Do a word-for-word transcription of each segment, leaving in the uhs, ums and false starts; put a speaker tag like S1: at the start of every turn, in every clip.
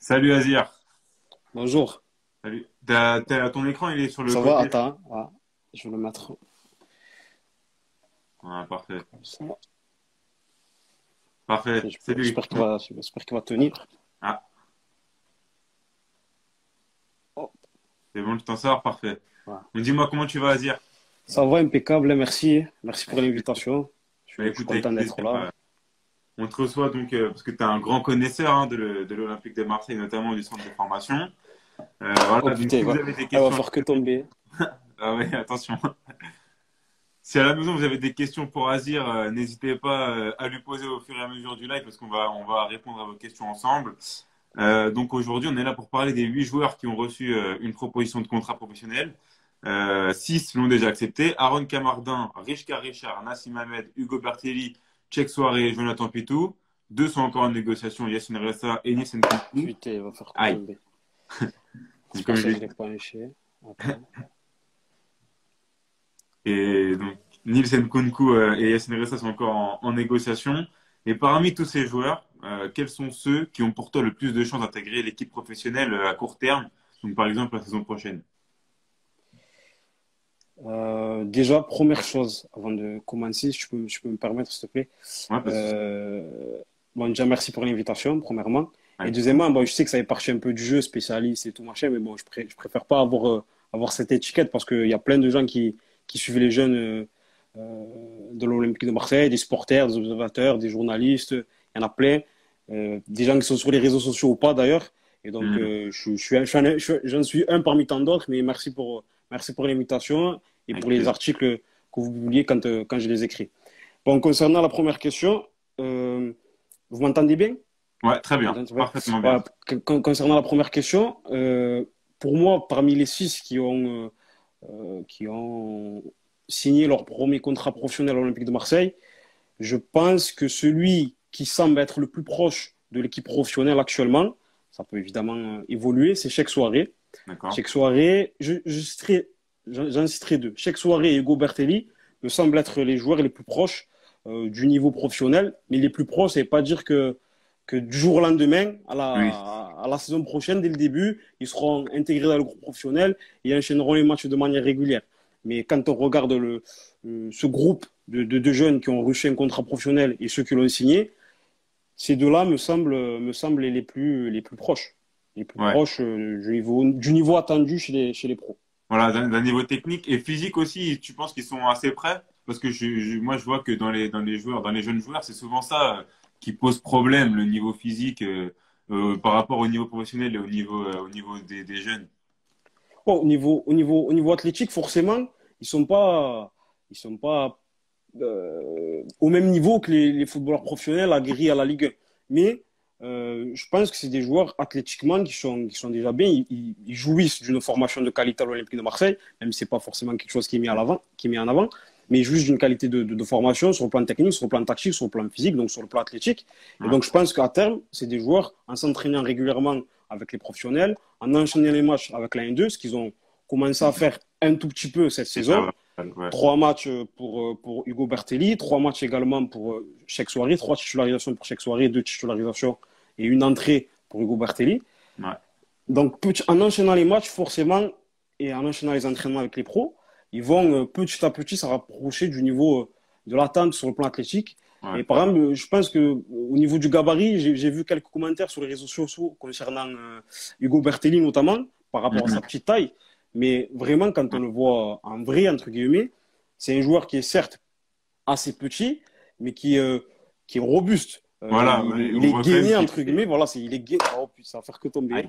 S1: Salut Azir.
S2: Bonjour.
S1: Salut. T'as- t'as- ton écran, il est sur le
S2: Ça va?
S1: côté.
S2: Attends. Ah, je vais le mettre
S1: Ah, parfait.
S2: comme ça.
S1: Parfait.
S2: Ok,
S1: C'est lui.
S2: j'espère qu'il va, j'espère qu'il va tenir.
S1: Ah,
S2: Oh,
S1: c'est bon, tu t'en sors. Parfait.
S2: voilà.
S1: Donc, dis-moi comment tu vas, Azir.
S2: Ça va impeccable, hein, merci. Merci pour l'invitation. Je,
S1: Bah
S2: je suis
S1: écoute, avec
S2: content
S1: plaisir.
S2: d'être là.
S1: Euh, On te reçoit donc euh, parce que tu es un grand connaisseur hein, de le- de l'Olympique de Marseille, notamment du centre de formation. Euh,
S2: Oh
S1: voilà, donc
S2: putain,
S1: si
S2: il
S1: vous
S2: va,
S1: avez des
S2: elle va
S1: questions,
S2: faire que tomber.
S1: ah ouais, attention. Si à la maison vous avez des questions pour Azir, euh, n'hésitez pas euh, à lui poser au fur et à mesure du live parce qu'on va, on va répondre à vos questions ensemble. Euh, donc aujourd'hui, on est là pour parler des huit joueurs qui ont reçu euh, une proposition de contrat professionnel. Euh, six l'ont déjà accepté. Aaron Camardin, Richka Richard, Nassim Ahmed, Hugo Bertelli, Cheikh Souaré et Jonathan Pitou. Deux sont encore en négociation, Yassine Ressa et Nissen Koukou.
S2: Putain, il va faire que
S1: Aïe.
S2: tomber.
S1: Donc,
S2: C'est
S1: comme
S2: pour ça
S1: je
S2: que
S1: l'ai
S2: je l'ai pas léché. Attends.
S1: Et donc, Nielsen Nkunku euh, et Yassine Ressa sont encore en, en négociation. Et parmi tous ces joueurs, euh, quels sont ceux qui ont pour toi le plus de chances d'intégrer l'équipe professionnelle euh, à court terme, donc par exemple la saison prochaine?
S2: Euh, déjà, première chose, avant de commencer, si tu peux, tu peux me permettre, s'il te plaît.
S1: Ouais, pas de souci.
S2: Euh, bon, déjà, merci pour l'invitation, premièrement. Et
S1: Avec plaisir.
S2: deuxièmement, bon, je sais que ça fait partie un peu du jeu, spécialiste et tout machin, mais bon, je, pré- je préfère pas avoir, euh, avoir cette étiquette parce qu'il y a plein de gens qui, qui suivent les jeunes euh, euh, de l'Olympique de Marseille, des supporters, des observateurs, des journalistes, il y en a plein. Euh, des gens qui sont sur les réseaux sociaux ou pas d'ailleurs. Et donc,
S1: Hmm.
S2: euh, je, je suis, un- je suis un- je suis- j'en suis un parmi tant d'autres, mais merci pour, merci pour l'invitation et
S1: Avec
S2: pour les
S1: plaisir.
S2: articles que vous publiez quand, euh, quand je les écris. Bon, concernant la première question, euh, vous m'entendez bien?
S1: Ouais, très
S2: Vous
S1: bien.
S2: m'entendez bien.
S1: Parfaitement bien.
S2: Voilà, con- concernant la première question, euh, pour moi, parmi les six qui ont, euh, euh, qui ont signé leur premier contrat professionnel à l'Olympique de Marseille, je pense que celui qui semble être le plus proche de l'équipe professionnelle actuellement, ça peut évidemment euh, évoluer, c'est Cheikh Souaré.
S1: D'accord.
S2: Cheikh Souaré, je, je citerai- j'en j'en citerai deux. Cheikh Souaré et Hugo Bertelli me semblent être les joueurs les plus proches euh, du niveau professionnel, mais les plus proches, ça ne veut pas dire que, que du jour au lendemain, à la,
S1: Oui.
S2: à la saison prochaine, dès le début, ils seront intégrés dans le groupe professionnel et enchaîneront les matchs de manière régulière. Mais quand on regarde le, euh, ce groupe de, de, de jeunes qui ont reçu un contrat professionnel et ceux qui l'ont signé, ces deux-là me semblent, me semblent les plus, les plus proches. Les plus
S1: Ouais.
S2: proches euh, du, niveau, du niveau attendu chez les, chez les pros.
S1: Voilà, d'un d'un niveau technique et physique aussi, tu penses qu'ils sont assez prêts? Parce que je, je- moi, je vois que dans les, dans les joueurs, dans les jeunes joueurs, c'est souvent ça euh, qui pose problème, le niveau physique euh, euh, par rapport au niveau professionnel et au niveau, euh, au niveau des, des jeunes.
S2: Bon, au niveau, au niveau, au niveau athlétique, forcément, ils sont pas, ils sont pas euh, au même niveau que les, les footballeurs professionnels aguerris à la Ligue un. Mais euh, je pense que c'est des joueurs athlétiquement qui sont, qui sont déjà bien. Ils, ils- ils jouissent d'une formation de qualité à l'Olympique de Marseille, même si c'est pas forcément quelque chose qui est mis, à l'avant, qui est mis en avant. Mais ils jouissent d'une qualité de, de, de formation sur le plan technique, sur le plan tactique, sur le plan physique, donc sur le plan athlétique. Et
S1: Ouais.
S2: donc je pense qu'à terme, c'est des joueurs, en s'entraînant régulièrement avec les professionnels, en enchaînant les matchs avec la N deux, ce qu'ils ont commencé à faire un tout petit peu cette
S1: C'est ça,
S2: saison.
S1: ouais. Ouais.
S2: Trois matchs pour, euh, pour Hugo Bertelli, trois matchs également pour euh, Cheikh Souaré, trois titularisations pour Cheikh Souaré, deux titularisations et une entrée pour Hugo Bertelli.
S1: Ouais.
S2: Donc, petit- en enchaînant les matchs, forcément, et en enchaînant les entraînements avec les pros, ils vont euh, petit à petit se rapprocher du niveau euh, de l'attente sur le plan athlétique.
S1: Ouais.
S2: Et par exemple, euh, je pense que euh, au niveau du gabarit, j'ai j'ai vu quelques commentaires sur les réseaux sociaux concernant euh, Hugo Bertelli notamment, par rapport à sa
S1: Mhm.
S2: petite taille. Mais vraiment, quand on le voit en vrai, entre guillemets, c'est un joueur qui est certes assez petit, mais qui, euh, qui est robuste. Euh,
S1: Voilà,
S2: il, est,
S1: ouais,
S2: il
S1: on
S2: est
S1: voit quand même
S2: gainé,
S1: qu'il
S2: entre
S1: est.
S2: guillemets. Voilà, c'est, il est gainé. Oh, putain, ça va faire que tomber.
S1: Aïe,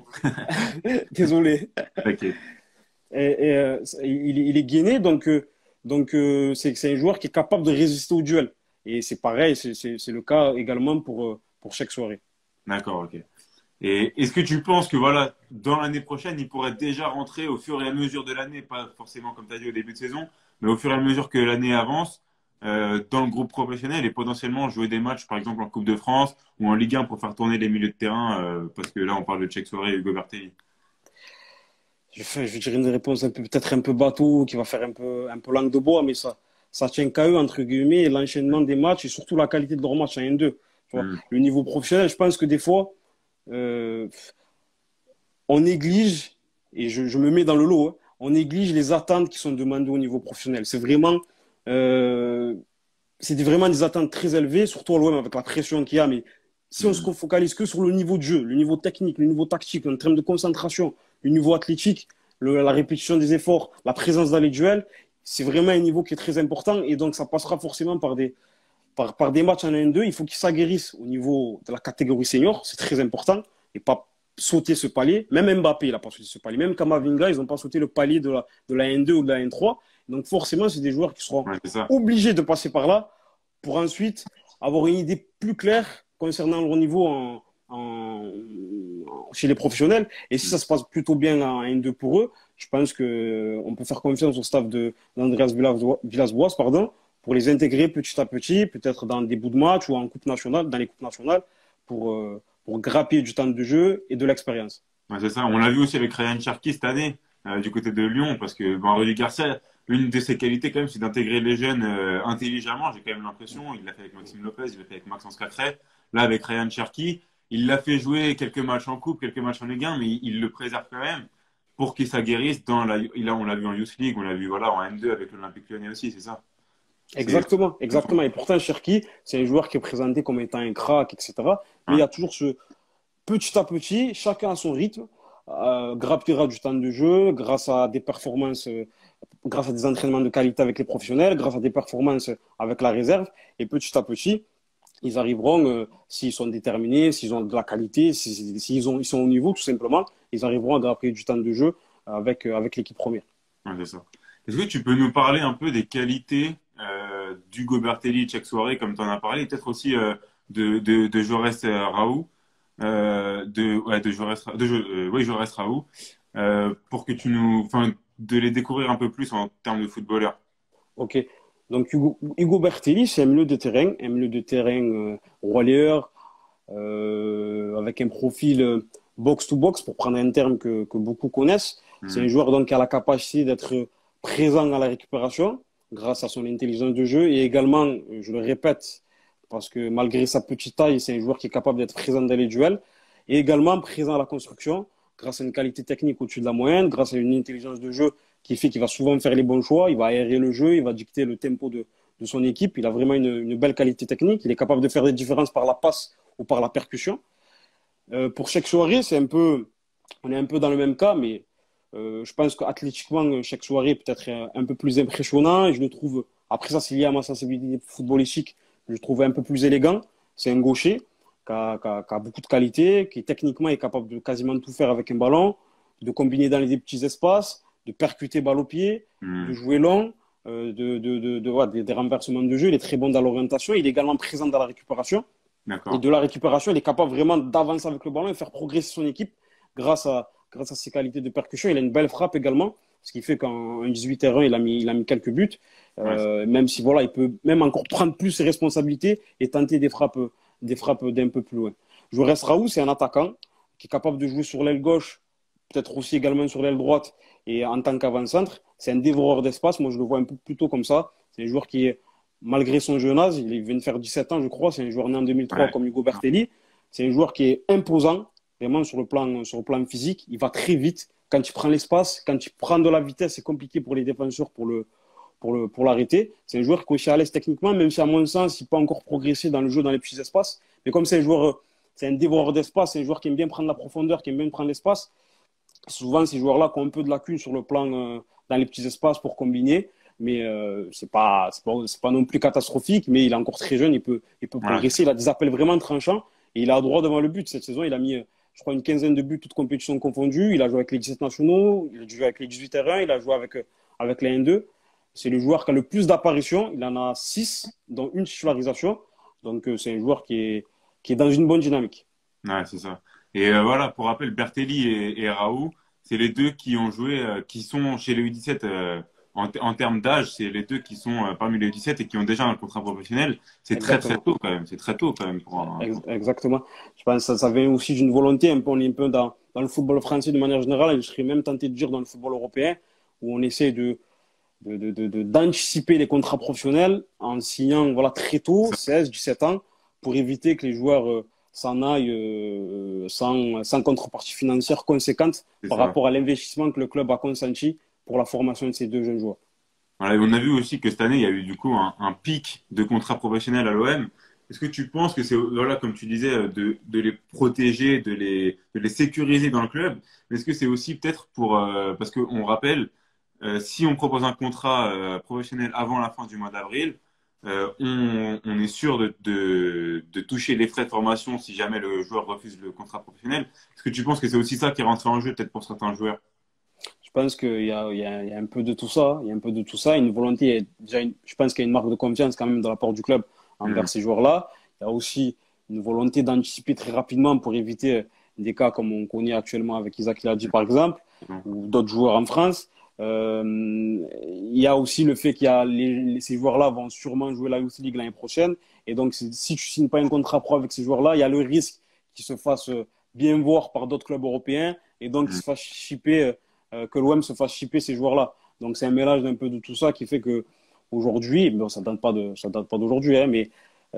S2: Désolé.
S1: t'inquiète.
S2: Et, et, euh, il, il est gainé, donc euh, donc euh, c'est c'est un joueur qui est capable de résister au duel. Et c'est pareil, c'est c'est- c'est le cas également pour, euh, pour chaque soirée.
S1: D'accord, ok. Et est-ce que tu penses que voilà, dans l'année prochaine, il pourrait déjà rentrer au fur et à mesure de l'année, pas forcément comme tu as dit au début de saison, mais au fur et à mesure que l'année avance, euh, dans le groupe professionnel et potentiellement jouer des matchs, par exemple en Coupe de France ou en Ligue un pour faire tourner les milieux de terrain, euh, parce que là on parle de Cheikh Soirée et Hugo Bertelli.
S2: Je, fais, je dirais une réponse un peu, peut-être un peu bateau, qui va faire un peu, un peu langue de bois, mais ça, ça tient qu'à eux, entre guillemets, l'enchaînement des matchs et surtout la qualité de leurs matchs en N deux. Tu vois.
S1: Hmm.
S2: Le niveau professionnel, je pense que des fois, euh, on néglige, et je, je me mets dans le lot, hein, on néglige les attentes qui sont demandées au niveau professionnel. C'est vraiment, euh, c'est vraiment des attentes très élevées, surtout à l'O M avec la pression qu'il y a. Mais si on se
S1: Mm.
S2: focalise que sur le niveau de jeu, le niveau technique, le niveau tactique, en termes de concentration, le niveau athlétique, le- la répétition des efforts, la présence dans les duels, c'est vraiment un niveau qui est très important. Et donc, ça passera forcément par des, par, par des matchs en un deux. Il faut qu'ils s'aguerrissent au niveau de la catégorie senior. C'est très important. Et pas sauter ce palier. Même Mbappé, il n'a pas sauté ce palier. Même Kamavinga, ils n'ont pas sauté le palier de la, de la N deux ou de la N trois. Donc, forcément, c'est des joueurs qui seront
S1: Ouais, c'est ça.
S2: obligés de passer par là pour ensuite avoir une idée plus claire concernant leur niveau en, en, chez les professionnels. Et si
S1: Mm.
S2: ça se passe plutôt bien en N deux pour eux, je pense qu'on peut faire confiance au staff de, d'Andreas Villas-Boas, pardon, pour les intégrer petit à petit, peut-être dans des bouts de match ou en coupe nationale, dans les coupes nationales, pour, euh, pour grappiller du temps de jeu et de l'expérience.
S1: Ouais, c'est ça. On l'a vu aussi avec Ryan Cherki cette année, euh, du côté de Lyon, parce que ben, Rudy Garcia, une de ses qualités quand même, c'est d'intégrer les jeunes euh, intelligemment. J'ai quand même l'impression, il l'a fait avec Maxime Lopez, il l'a fait avec Maxence Cacré. Là, avec Ryan Cherki, il l'a fait jouer quelques matchs en coupe, quelques matchs en Ligue un, mais il, il le préserve quand même pour qu'il s'aguerrisse dans la. Là, on l'a vu en Youth League, on l'a vu voilà en N deux avec l'Olympique Lyonnais aussi, c'est ça. C'est.
S2: Exactement, exactement. Et pourtant, Cherki, c'est un joueur qui est présenté comme étant un crack, et cetera. Mais il
S1: Ouais,
S2: y a toujours ce petit à petit, chacun à son rythme, euh, grappillera du temps de jeu grâce à des performances, euh, grâce à des entraînements de qualité avec les professionnels, grâce à des performances avec la réserve. Et petit à petit, ils arriveront, euh, s'ils sont déterminés, s'ils ont de la qualité, s'ils s'ils ont, ils sont au niveau, tout simplement, ils arriveront à grappiller du temps de jeu avec, euh, avec l'équipe première.
S1: ouais, c'est ça. Est-ce que tu peux nous parler un peu des qualités euh, d'Hugo Bertelli chaque soirée, comme tu en as parlé, et peut-être aussi euh, de, de, de Jorès euh, Raoult, euh, de, ouais, de Jorès, Ra- de, Jo- euh, oui, Jorès Raoult, euh, pour que tu nous, enfin, de les découvrir un peu plus en termes de footballeurs.
S2: OK. Donc, Hugo, Hugo Bertelli, c'est un milieu de terrain, un milieu de terrain euh, relayeur, euh, avec un profil euh, box-to-box, pour prendre un terme que, que beaucoup connaissent. C'est un
S1: Hmm.
S2: joueur donc, qui a la capacité d'être présent à la récupération grâce à son intelligence de jeu et également, euh, je le répète, parce que malgré sa petite taille, c'est un joueur qui est capable d'être présent dans les duels et également présent à la construction grâce à une qualité technique au-dessus de la moyenne, grâce à une intelligence de jeu qui fait qu'il va souvent faire les bons choix, il va aérer le jeu, il va dicter le tempo de, de son équipe. Il a vraiment une, une belle qualité technique, il est capable de faire des différences par la passe ou par la percussion. Euh, pour chaque soirée, c'est un peu, on est un peu dans le même cas, mais euh, je pense qu'athlétiquement, chaque soirée peut être un peu plus impressionnant. Et je le trouve, après ça, c'est lié à ma sensibilité footballistique, je le trouve un peu plus élégant. C'est un gaucher qui a, qui a- qui a beaucoup de qualité, qui techniquement est capable de quasiment tout faire avec un ballon, de combiner dans les petits espaces, de percuter balle au pied, de
S1: Hmm.
S2: jouer long, euh, de, de, de, de- ouais, des, des renversements de jeu. Il est très bon dans l'orientation. Il est également présent dans la récupération. Et
S1: D'accord.
S2: de la récupération, il est capable vraiment d'avancer avec le ballon et faire progresser son équipe grâce à, grâce à ses qualités de percussion. Il a une belle frappe également, ce qui fait qu'en dix-huit terrains, il a mis, il a mis quelques buts.
S1: Ouais, c'est-
S2: Euh, même si voilà, il peut même encore prendre plus ses responsabilités et tenter des frappes, des frappes d'un peu plus loin. Joris Raoult, c'est un attaquant qui est capable de jouer sur l'aile gauche, peut-être aussi également sur l'aile droite et en tant qu'avant-centre. C'est un dévoreur d'espace. Moi, je le vois un peu plutôt comme ça. C'est un joueur qui est malgré son jeune âge, il vient de faire dix-sept ans, je crois. C'est un joueur né en deux mille trois
S1: ouais.
S2: comme Hugo Bertelli. C'est un joueur qui est imposant, vraiment sur le plan, sur le plan physique. Il va très vite. Quand il prend l'espace, quand il prend de la vitesse, c'est compliqué pour les défenseurs pour le, pour le, pour l'arrêter. C'est un joueur qui est aussi à l'aise techniquement, même si à mon sens, il peut encore progresser dans le jeu dans les petits espaces. Mais comme c'est un joueur, c'est un dévoreur d'espace, c'est un joueur qui aime bien prendre la profondeur, qui aime bien prendre l'espace. Souvent, ces joueurs-là qui ont un peu de lacunes sur le plan euh, dans les petits espaces pour combiner, mais euh, c'est pas, c'est pas, c'est pas non plus catastrophique, mais il est encore très jeune, il peut, il peut
S1: Voilà.
S2: progresser, il a des appels vraiment tranchants et il a droit devant le but. Cette saison, il a mis, euh, je crois, une quinzaine de buts, toutes compétitions confondues. Il a joué avec les dix-sept nationaux, il a joué avec les dix-huit terrains, il a joué avec, euh, avec la N deux. C'est le joueur qui a le plus d'apparitions, il en a six, dont une titularisation. Donc, euh, c'est un joueur qui est, qui est dans une bonne dynamique.
S1: Ouais, c'est ça. Et euh, voilà, pour rappel, Bertelli et, et Raoult, c'est les deux qui ont joué, euh, qui sont chez les U dix-sept euh, en, en termes d'âge, c'est les deux qui sont euh, parmi les U dix-sept et qui ont déjà un contrat professionnel. C'est très très
S2: Exactement.
S1: tôt quand même. C'est très tôt quand même pour un.
S2: Ex-
S1: pour-
S2: Exactement. Je pense que ça, ça vient aussi d'une volonté, un peu, on est un peu dans, dans le football français de manière générale, et je serais même tenté de dire dans le football européen, où on essaie de, de, de, de- de- d'anticiper les contrats professionnels en signant voilà, très tôt,
S1: ça.
S2: seize, dix-sept ans, pour éviter que les joueurs euh, s'en aille euh, sans, sans contrepartie financière conséquente
S1: C'est
S2: par
S1: ça.
S2: rapport à l'investissement que le club a consenti pour la formation de ces deux jeunes joueurs.
S1: Voilà, et on a vu aussi que cette année, il y a eu du coup un, un pic de contrats professionnels à l'O M. Est-ce que tu penses que c'est, voilà, comme tu disais, euh, de, de les protéger, de les, de les sécuriser dans le club, mais est-ce que c'est aussi peut-être pour, euh, parce qu'on rappelle, euh, si on propose un contrat euh, professionnel avant la fin du mois d'avril, euh, on, on est sûr de, de, de toucher les frais de formation si jamais le joueur refuse le contrat professionnel. Est-ce que tu penses que c'est aussi ça qui est rentré en jeu peut-être pour certains joueurs?
S2: Je pense qu'il y a, il y a, il y a un peu de tout ça. Il y a un peu de tout ça. Une volonté, déjà, une- je pense qu'il y a une marque de confiance quand même de la part du club envers
S1: Mhm.
S2: ces joueurs-là. Il y a aussi une volonté d'anticiper très rapidement pour éviter des cas comme on connaît actuellement avec Isaac Hiladji, par exemple, ou d'autres joueurs en France. Euh, il y a aussi le fait qu'il y a les, les- ces joueurs-là vont sûrement jouer la Youth League l'année prochaine. Et donc, si si tu signes pas un contrat pro avec ces joueurs-là, il y a le risque qu'ils se fassent bien voir par d'autres clubs européens et donc qu'ils
S1: Mhm.
S2: se fassent shipper euh, que l'O M se fasse shipper ces joueurs-là. Donc c'est un mélange d'un peu de tout ça qui fait que aujourd'hui, bon, ça date pas de, ça date pas d'aujourd'hui, hein, mais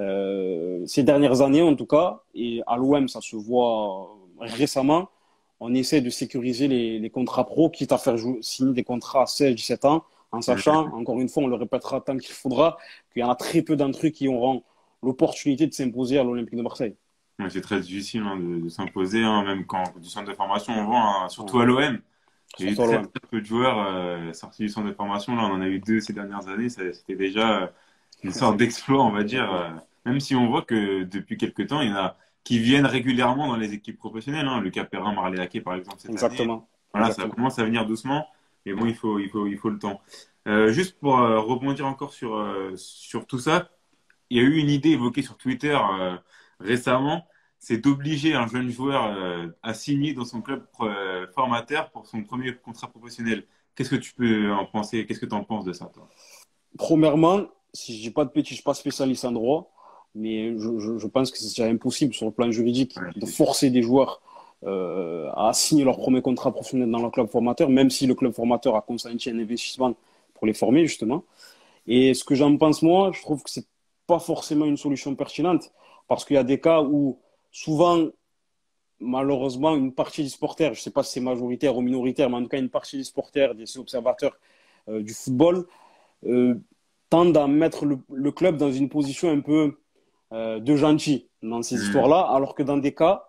S2: euh, ces dernières années en tout cas, et à l'O M ça se voit récemment, on essaie de sécuriser les, les contrats pro, quitte à faire jouer, signer des contrats à seize dix-sept ans, en
S1: Mhm.
S2: sachant, encore une fois, on le répétera tant qu'il faudra, qu'il y en a très peu d'entre eux qui auront l'opportunité de s'imposer à l'Olympique de Marseille.
S1: Ouais, c'est très difficile hein, de, de s'imposer, hein, même quand du centre de formation, on voit, hein, surtout à
S2: Voilà.
S1: l'O M. Il y a eu
S2: Surtout à
S1: très,
S2: l'O M.
S1: très peu de joueurs euh, sortis du centre de formation. Là, on en a eu deux ces dernières années. Ça- C'était déjà euh, une sorte d'exploit, on va dire.
S2: Exactement.
S1: euh, même si on voit que depuis quelques temps, il y en a qui viennent régulièrement dans les équipes professionnelles. Hein. Lucas Perrin, Marley Hacké, par exemple, cette année.
S2: Exactement.
S1: Voilà, ça
S2: Exactement.
S1: commence à venir doucement. Mais bon, il faut, il faut, il faut le temps. Euh, juste pour euh, rebondir encore sur, euh, sur tout ça, il y a eu une idée évoquée sur Twitter euh, récemment, c'est d'obliger un jeune joueur euh, à signer dans son club euh, formateur pour son premier contrat professionnel. Qu'est-ce que tu peux en penser? Qu'est-ce que tu en penses de ça, toi?
S2: Premièrement, si je dis pas de bêtises, je suis pas spécialiste en droit, mais je, je, je pense que c'est déjà impossible sur le plan juridique
S1: Ouais,
S2: de
S1: c'est sûr.
S2: forcer des joueurs euh, à signer leur premier contrat professionnel dans leur club formateur, même si le club formateur a consenti un investissement pour les former, justement. Et ce que j'en pense, moi, je trouve que c'est pas forcément une solution pertinente, parce qu'il y a des cas où, souvent, malheureusement, une partie des supporters, je sais pas si c'est majoritaire ou minoritaire, mais en tout cas, une partie des supporters, des observateurs euh, du football, euh, tendent à mettre le, le, club dans une position un peu euh, de gentil dans ces
S1: Mmh,
S2: histoires-là, alors que dans des cas,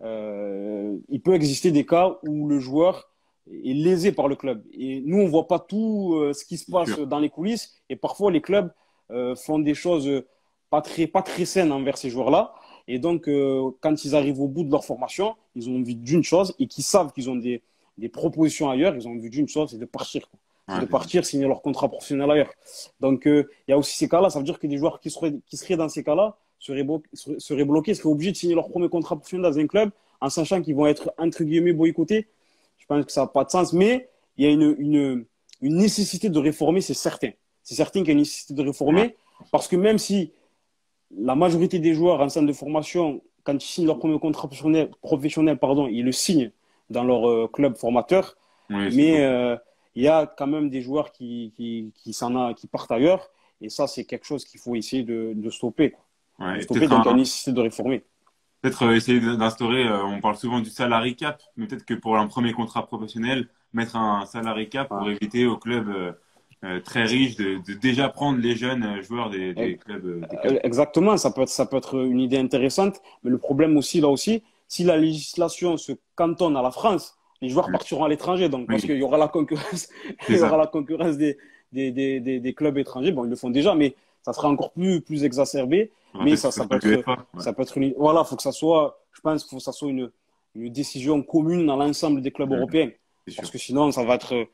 S2: euh, il peut exister des cas où le joueur est lésé par le club. Et nous, on ne voit pas tout euh, ce qui se
S1: c'est
S2: passe
S1: sûr.
S2: dans les coulisses, et parfois les clubs euh, font des choses pas très, pas très saines envers ces joueurs-là. Et donc, euh, quand ils arrivent au bout de leur formation, ils ont envie d'une chose et qu'ils savent qu'ils ont des, des propositions ailleurs, ils ont envie d'une chose, c'est de partir, quoi. C'est
S1: Ouais,
S2: de
S1: c'est ça.
S2: partir signer leur contrat professionnel ailleurs. Donc, euh, il y a aussi ces cas-là. Ça veut dire que des joueurs qui seraient, qui seraient dans ces cas-là seraient, blo seraient bloqués, seraient obligés de signer leur premier contrat professionnel dans un club en sachant qu'ils vont être, entre guillemets, boycottés. Je pense que ça n'a pas de sens. Mais il y a une, une, une nécessité de réformer, c'est certain. C'est certain qu'il y a une nécessité de
S1: Ouais,
S2: réformer parce que même si la majorité des joueurs en centre de formation, quand ils signent leur premier contrat professionnel, professionnel pardon, ils le signent dans leur euh, club formateur.
S1: ouais, c'est
S2: Mais
S1: beaucoup.
S2: euh, il y a quand même des joueurs qui, qui, qui, s'en a, qui partent ailleurs. Et ça, c'est quelque chose qu'il faut essayer de, de stopper, quoi. De
S1: Ouais, et
S2: stopper,
S1: peut-être
S2: donc il y a
S1: un,
S2: nécessité de réformer.
S1: peut-être euh, essayer d'instaurer, euh, on parle souvent du salary cap, mais peut-être que pour un premier contrat professionnel, mettre un salary cap pour
S2: Voilà.
S1: éviter aux clubs euh, euh, très riches de, de déjà prendre les jeunes euh, joueurs des, des clubs, euh, des clubs.
S2: Exactement, ça peut être, ça peut être une idée intéressante. Mais le problème aussi, là aussi, si la législation se cantonne à la France, les joueurs
S1: Mm.
S2: partiront à l'étranger. Donc, parce
S1: Oui,
S2: qu'il y aura la concurrence, il
S1: c'est
S2: y aura
S1: ça.
S2: la concurrence des, des, des, des, des clubs étrangers. Bon, ils le font déjà, mais ça sera encore plus, plus exacerbé.
S1: Faudra
S2: Mais
S1: peut-être
S2: ça,
S1: que ce
S2: ça
S1: soit
S2: peut être,
S1: l'U E F A. Ouais,
S2: ça peut être une, voilà, faut que ça soit, je pense qu'il faut que ça soit une, une décision commune dans l'ensemble des clubs
S1: mm,
S2: européens.
S1: c'est
S2: Parce
S1: sûr.
S2: que sinon, ça va être,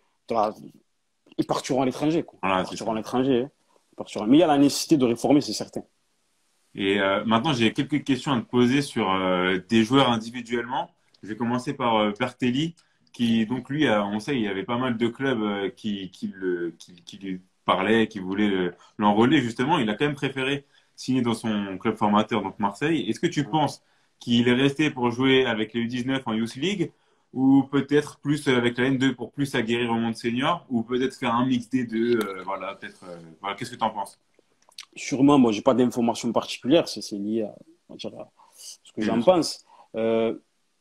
S2: ils partiront à l'étranger, quoi. Ils
S1: Voilà, c'est ça.
S2: partiront à l'étranger, hein. Ils partiront. Mais il y a la nécessité de réformer, c'est certain.
S1: Et euh, maintenant, j'ai quelques questions à te poser sur euh, des joueurs individuellement. Je vais commencer par euh, Bertelli, qui donc lui, a- on sait, il y avait pas mal de clubs euh, qui, qui, le, qui, qui lui parlaient, qui voulaient le- l'enrôler justement. Il a quand même préféré signer dans son club formateur, donc Marseille. Est-ce que tu penses qu'il est resté pour jouer avec les U dix-neuf en Youth League, ou peut-être plus avec la N deux pour plus aguerrir au monde senior, ou peut-être faire un mix des deux, euh, voilà, peut-être. euh, Voilà, qu'est-ce que tu en penses?
S2: Sûrement, moi, j'ai pas d'informations particulières, c'est c'est lié à, on va dire, ce que j'en pense. Euh,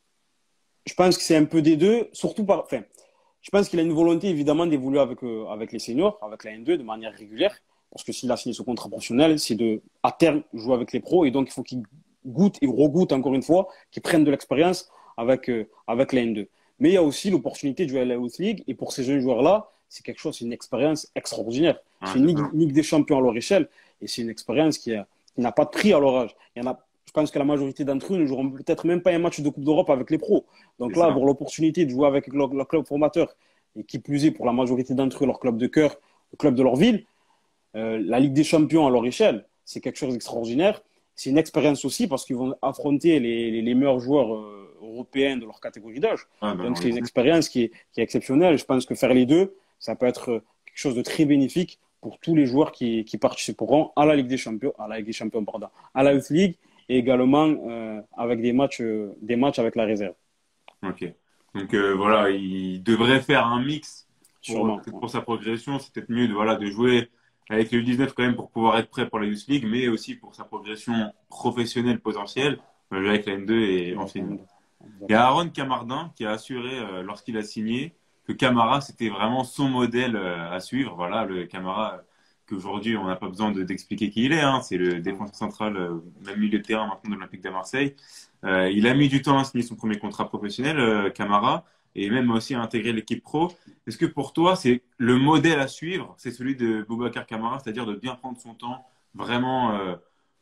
S2: je pense que c'est un peu des deux, surtout par. Enfin, je pense qu'il a une volonté évidemment d'évoluer avec, euh, avec les seniors, avec la N deux de manière régulière. Parce que s'il a signé son contrat professionnel, c'est de, à terme, jouer avec les pros. Et donc, il faut qu'il goûte et regoute encore une fois, qu'il prenne de l'expérience avec, euh, avec la N deux. Mais il y a aussi l'opportunité de jouer à la Youth League. Et pour ces jeunes joueurs-là, c'est quelque chose, c'est une expérience extraordinaire.
S1: Ah,
S2: c'est une ligue, ligue, des champions à leur échelle. Et c'est une expérience qui, a, qui n'a pas de prix à leur âge. Il y en a, je pense que la majorité d'entre eux ne joueront peut-être même pas un match de Coupe d'Europe avec les pros. Donc là, avoir l'opportunité de jouer avec leur, leur club formateur, et qui plus est pour la majorité d'entre eux, leur club de cœur, le club de leur ville, euh, la Ligue des champions à leur échelle, c'est quelque chose d'extraordinaire. C'est une expérience aussi parce qu'ils vont affronter les, les, les meilleurs joueurs euh, européens de leur catégorie d'âge. Ah ben Donc c'est une expérience qui est, qui est exceptionnelle. Je pense que faire les deux, ça peut être quelque chose de très bénéfique pour tous les joueurs qui, qui participeront à la Ligue des champions, à la Ligue des champions, pardon, à la Youth League et également euh, avec des matchs, euh, des matchs avec la réserve.
S1: Ok. Donc euh, voilà, il devrait faire un mix pour,
S2: Sûrement,
S1: pour
S2: ouais.
S1: sa progression. C'est peut-être mieux de, voilà, de jouer avec le U dix-neuf quand même pour pouvoir être prêt pour la Youth League, mais aussi pour sa progression professionnelle potentielle euh, avec la N deux et en finale. Il y a Aaron Camardin qui a assuré euh, lorsqu'il a signé que Camara c'était vraiment son modèle euh, à suivre. Voilà, le Camara euh, qu'aujourd'hui on n'a pas besoin de, d'expliquer qui il est. Hein. C'est le défenseur central, euh, même milieu de terrain maintenant de l'Olympique de Marseille. Euh, il a mis du temps à signer son premier contrat professionnel, euh, Camara, et même aussi à intégrer l'équipe pro. Est-ce que pour toi, c'est le modèle à suivre, c'est celui de Boubacar Camara, c'est-à-dire de bien prendre son temps, vraiment euh,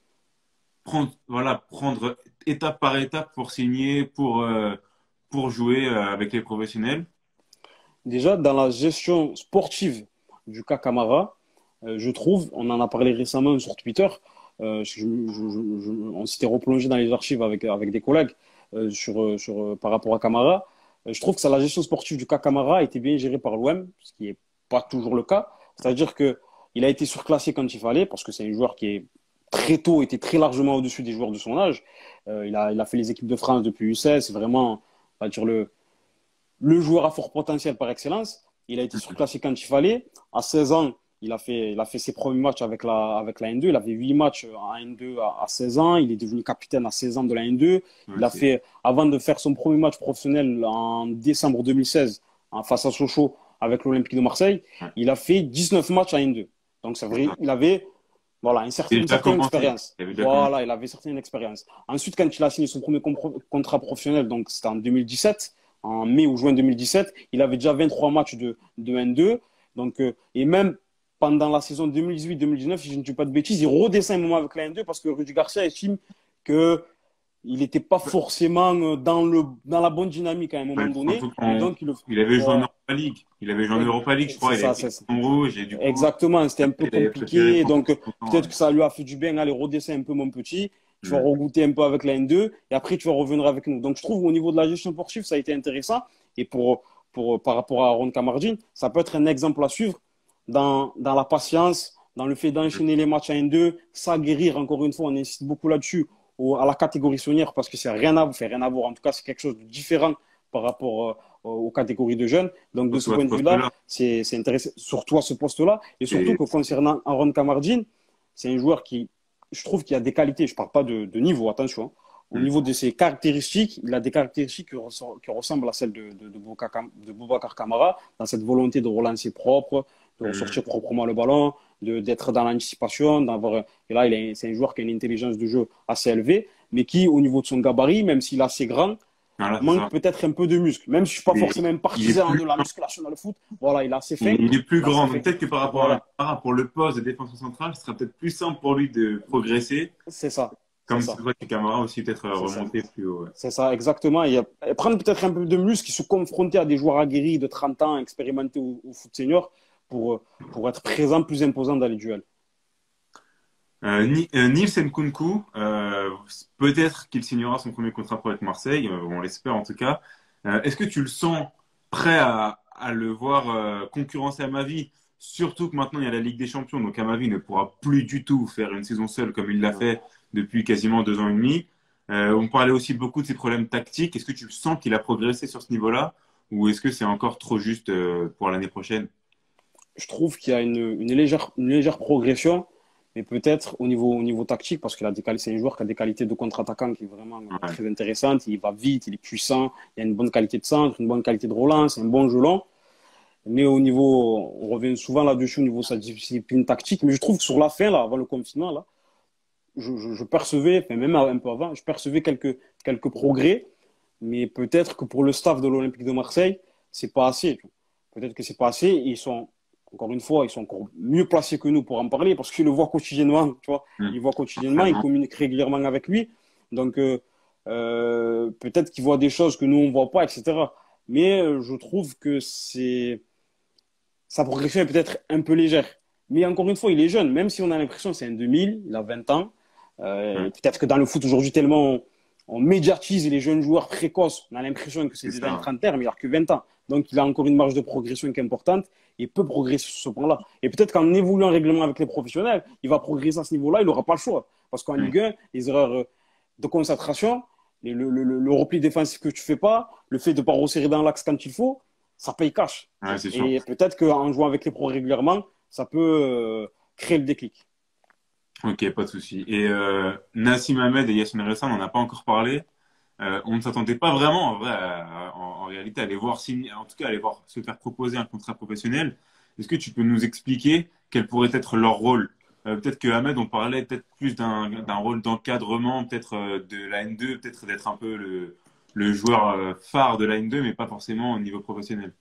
S1: prendre, voilà, prendre étape par étape pour signer, pour, euh, pour jouer euh, avec les professionnels?
S2: Déjà, dans la gestion sportive du cas Camara, euh, je trouve, on en a parlé récemment sur Twitter, euh, je, je, je, on s'était replongé dans les archives avec, avec des collègues euh, sur, sur, euh, par rapport à Camara. Euh, je trouve que ça, la gestion sportive du cas Camara a été bien gérée par l'O M, ce qui n'est pas toujours le cas. C'est-à-dire qu'il a été surclassé quand il fallait, parce que c'est un joueur qui est très tôt était très largement au-dessus des joueurs de son âge. Euh, il, a, il a fait les équipes de France depuis U seize, c'est vraiment, on va dire, le, le joueur à fort potentiel par excellence. Il a été surclassé quand il fallait. À seize ans, il a fait, il a fait ses premiers matchs avec la, avec la N deux. Il avait huit matchs en N deux à, à seize ans. Il est devenu capitaine à seize ans de la N deux. Il okay. a fait, avant de faire son premier match professionnel en décembre deux mille seize, en face à Sochaux avec l'Olympique de Marseille, il a fait dix-neuf matchs en N deux. Donc c'est vrai, il avait voilà, une certaine, une certaine expérience. Voilà, il avait une certaine expérience. Ensuite, quand il a signé son premier contrat professionnel, donc c'était en deux mille dix-sept, en mai ou juin deux mille dix-sept, il avait déjà vingt-trois matchs de, de N deux. Donc, euh, et même pendant la saison deux mille dix-huit deux mille dix-neuf, si je ne dis pas de bêtises, il redescend un moment avec la N deux parce que Rudy Garcia estime que il n'était pas forcément dans, le, dans la bonne dynamique à un moment ouais, donné.
S1: Et donc, il, il avait joué en Europa League. Il avait joué en Europa League, je crois.
S2: Ça,
S1: il avait en rouge. Et du coup,
S2: exactement, c'était un peu compliqué. Donc, peut-être ouais. que ça lui a fait du bien. Allez, redescendre un peu, mon petit. Tu vas ouais. regoûter un peu avec la N deux. Et après, tu vas revenir avec nous. Donc, je trouve au niveau de la gestion sportive, ça a été intéressant. Et pour, pour, par rapport à Aaron Camardin, ça peut être un exemple à suivre dans, dans la patience, dans le fait d'enchaîner les matchs à N deux, s'aguerrir. Encore une fois, on insiste beaucoup là-dessus. À la catégorie saunière parce que c'est rien à, fait rien à voir. En tout cas, c'est quelque chose de différent par rapport euh, aux catégories de jeunes. Donc, de ce point de vue-là, c'est intéressant, surtout à ce poste-là. Et surtout et... que concernant Aaron Camardin, c'est un joueur qui, je trouve qu'il a des qualités. Je ne parle pas de, de niveau, attention. Hein. Au mmh. niveau de ses caractéristiques, il a des caractéristiques qui, ressort, qui ressemblent à celles de, de, de, Boubacar, de Boubacar Camara, dans cette volonté de relancer propre, de ressortir mmh. proprement le ballon, d'être dans l'anticipation, d'avoir. Et là, c'est un joueur qui a une intelligence de jeu assez élevée, mais qui, au niveau de son gabarit, même s'il est assez grand, voilà, manque peut-être un peu de muscle. Même si je ne suis pas et forcément partisan de la musculation dans le foot, voilà, il a assez fait.
S1: Il est plus grand, mais peut-être que par rapport voilà. à pour le poste de défenseur central, ce sera peut-être plus simple pour lui de progresser.
S2: C'est ça.
S1: Comme c'est vrai que Camara aussi peut-être remonter plus haut. Ouais.
S2: C'est ça, exactement. Et prendre peut-être un peu de muscle, qui se confronter à des joueurs aguerris de trente ans, expérimentés au, au foot senior, pour, pour être présent, plus imposant dans les duels.
S1: Euh, Niels Nkunku, euh, peut-être qu'il signera son premier contrat pro avec Marseille, euh, on l'espère en tout cas. Euh, Est-ce que tu le sens prêt à, à le voir euh, concurrencer Amavi? Surtout que maintenant il y a la Ligue des Champions, donc Amavi ne pourra plus du tout faire une saison seule comme il l'a fait depuis quasiment deux ans et demi. Euh, on parlait aussi beaucoup de ses problèmes tactiques. Est-ce que tu sens qu'il a progressé sur ce niveau-là ou est-ce que c'est encore trop juste euh, pour l'année prochaine?
S2: Je trouve qu'il y a une, une, légère, une légère progression, mais peut-être au niveau, au niveau tactique, parce que c'est un joueur qui a des qualités de contre-attaquant qui est vraiment euh,
S1: Ouais.
S2: très intéressante. Il va vite, il est puissant, il a une bonne qualité de centre, une bonne qualité de relance, un bon jeu long. Mais au niveau, on revient souvent là-dessus au niveau de sa discipline tactique. Mais je trouve que sur la fin, là, avant le confinement, là, je, je, je percevais, enfin, même un peu avant, je percevais quelques, quelques progrès. Mais peut-être que pour le staff de l'Olympique de Marseille, c'est pas assez. Peut-être que c'est pas assez. Ils sont, encore une fois, ils sont encore mieux placés que nous pour en parler parce qu'ils le voient quotidiennement, tu vois.
S1: Mm.
S2: Ils voient quotidiennement, ils
S1: Vraiment.
S2: communiquent régulièrement avec lui. Donc, euh, euh, peut-être qu'ils voient des choses que nous, on voit pas, et cetera. Mais euh, je trouve que c'est, sa progression est peut-être un peu légère. Mais encore une fois, il est jeune. Même si on a l'impression que c'est un deux mille, il a vingt ans. Euh,
S1: Mm.
S2: peut-être que dans le foot aujourd'hui, tellement on, on médiatise les jeunes joueurs précoces, on a l'impression que c'est
S1: C'est
S2: déjà un
S1: ça.
S2: trentenaire, mais il n'a que vingt ans. Donc il a encore une marge de progression qui est importante et peut progresser sur ce point-là. Et peut-être qu'en évoluant régulièrement avec les professionnels, il va progresser à ce niveau-là, il n'aura pas le choix. Parce qu'en
S1: Mm.
S2: Ligue un, les erreurs euh, de concentration, les- le, le- le- le repli défensif que tu fais pas, le fait de ne pas resserrer dans l'axe quand il faut, ça paye cash. Tu
S1: Ouais,
S2: vois.
S1: c'est sûr.
S2: Et peut-être qu'en jouant avec les pros régulièrement, ça peut euh, créer le déclic.
S1: Ok, pas de souci. Et euh, Nassim Ahmed et Yacine Ressa, on n'en a pas encore parlé. Euh, on ne s'attendait pas vraiment, en vrai, à- en, en réalité, à les voir signer, en tout cas, à les voir se faire proposer un contrat professionnel. Est-ce que tu peux nous expliquer quel pourrait être leur rôle? Euh, peut-être que Ahmed, on parlait peut-être plus d'un d'un rôle d'encadrement, peut-être euh, de la N deux, peut-être d'être un peu le, le joueur euh, phare de la N deux, mais pas forcément au niveau professionnel.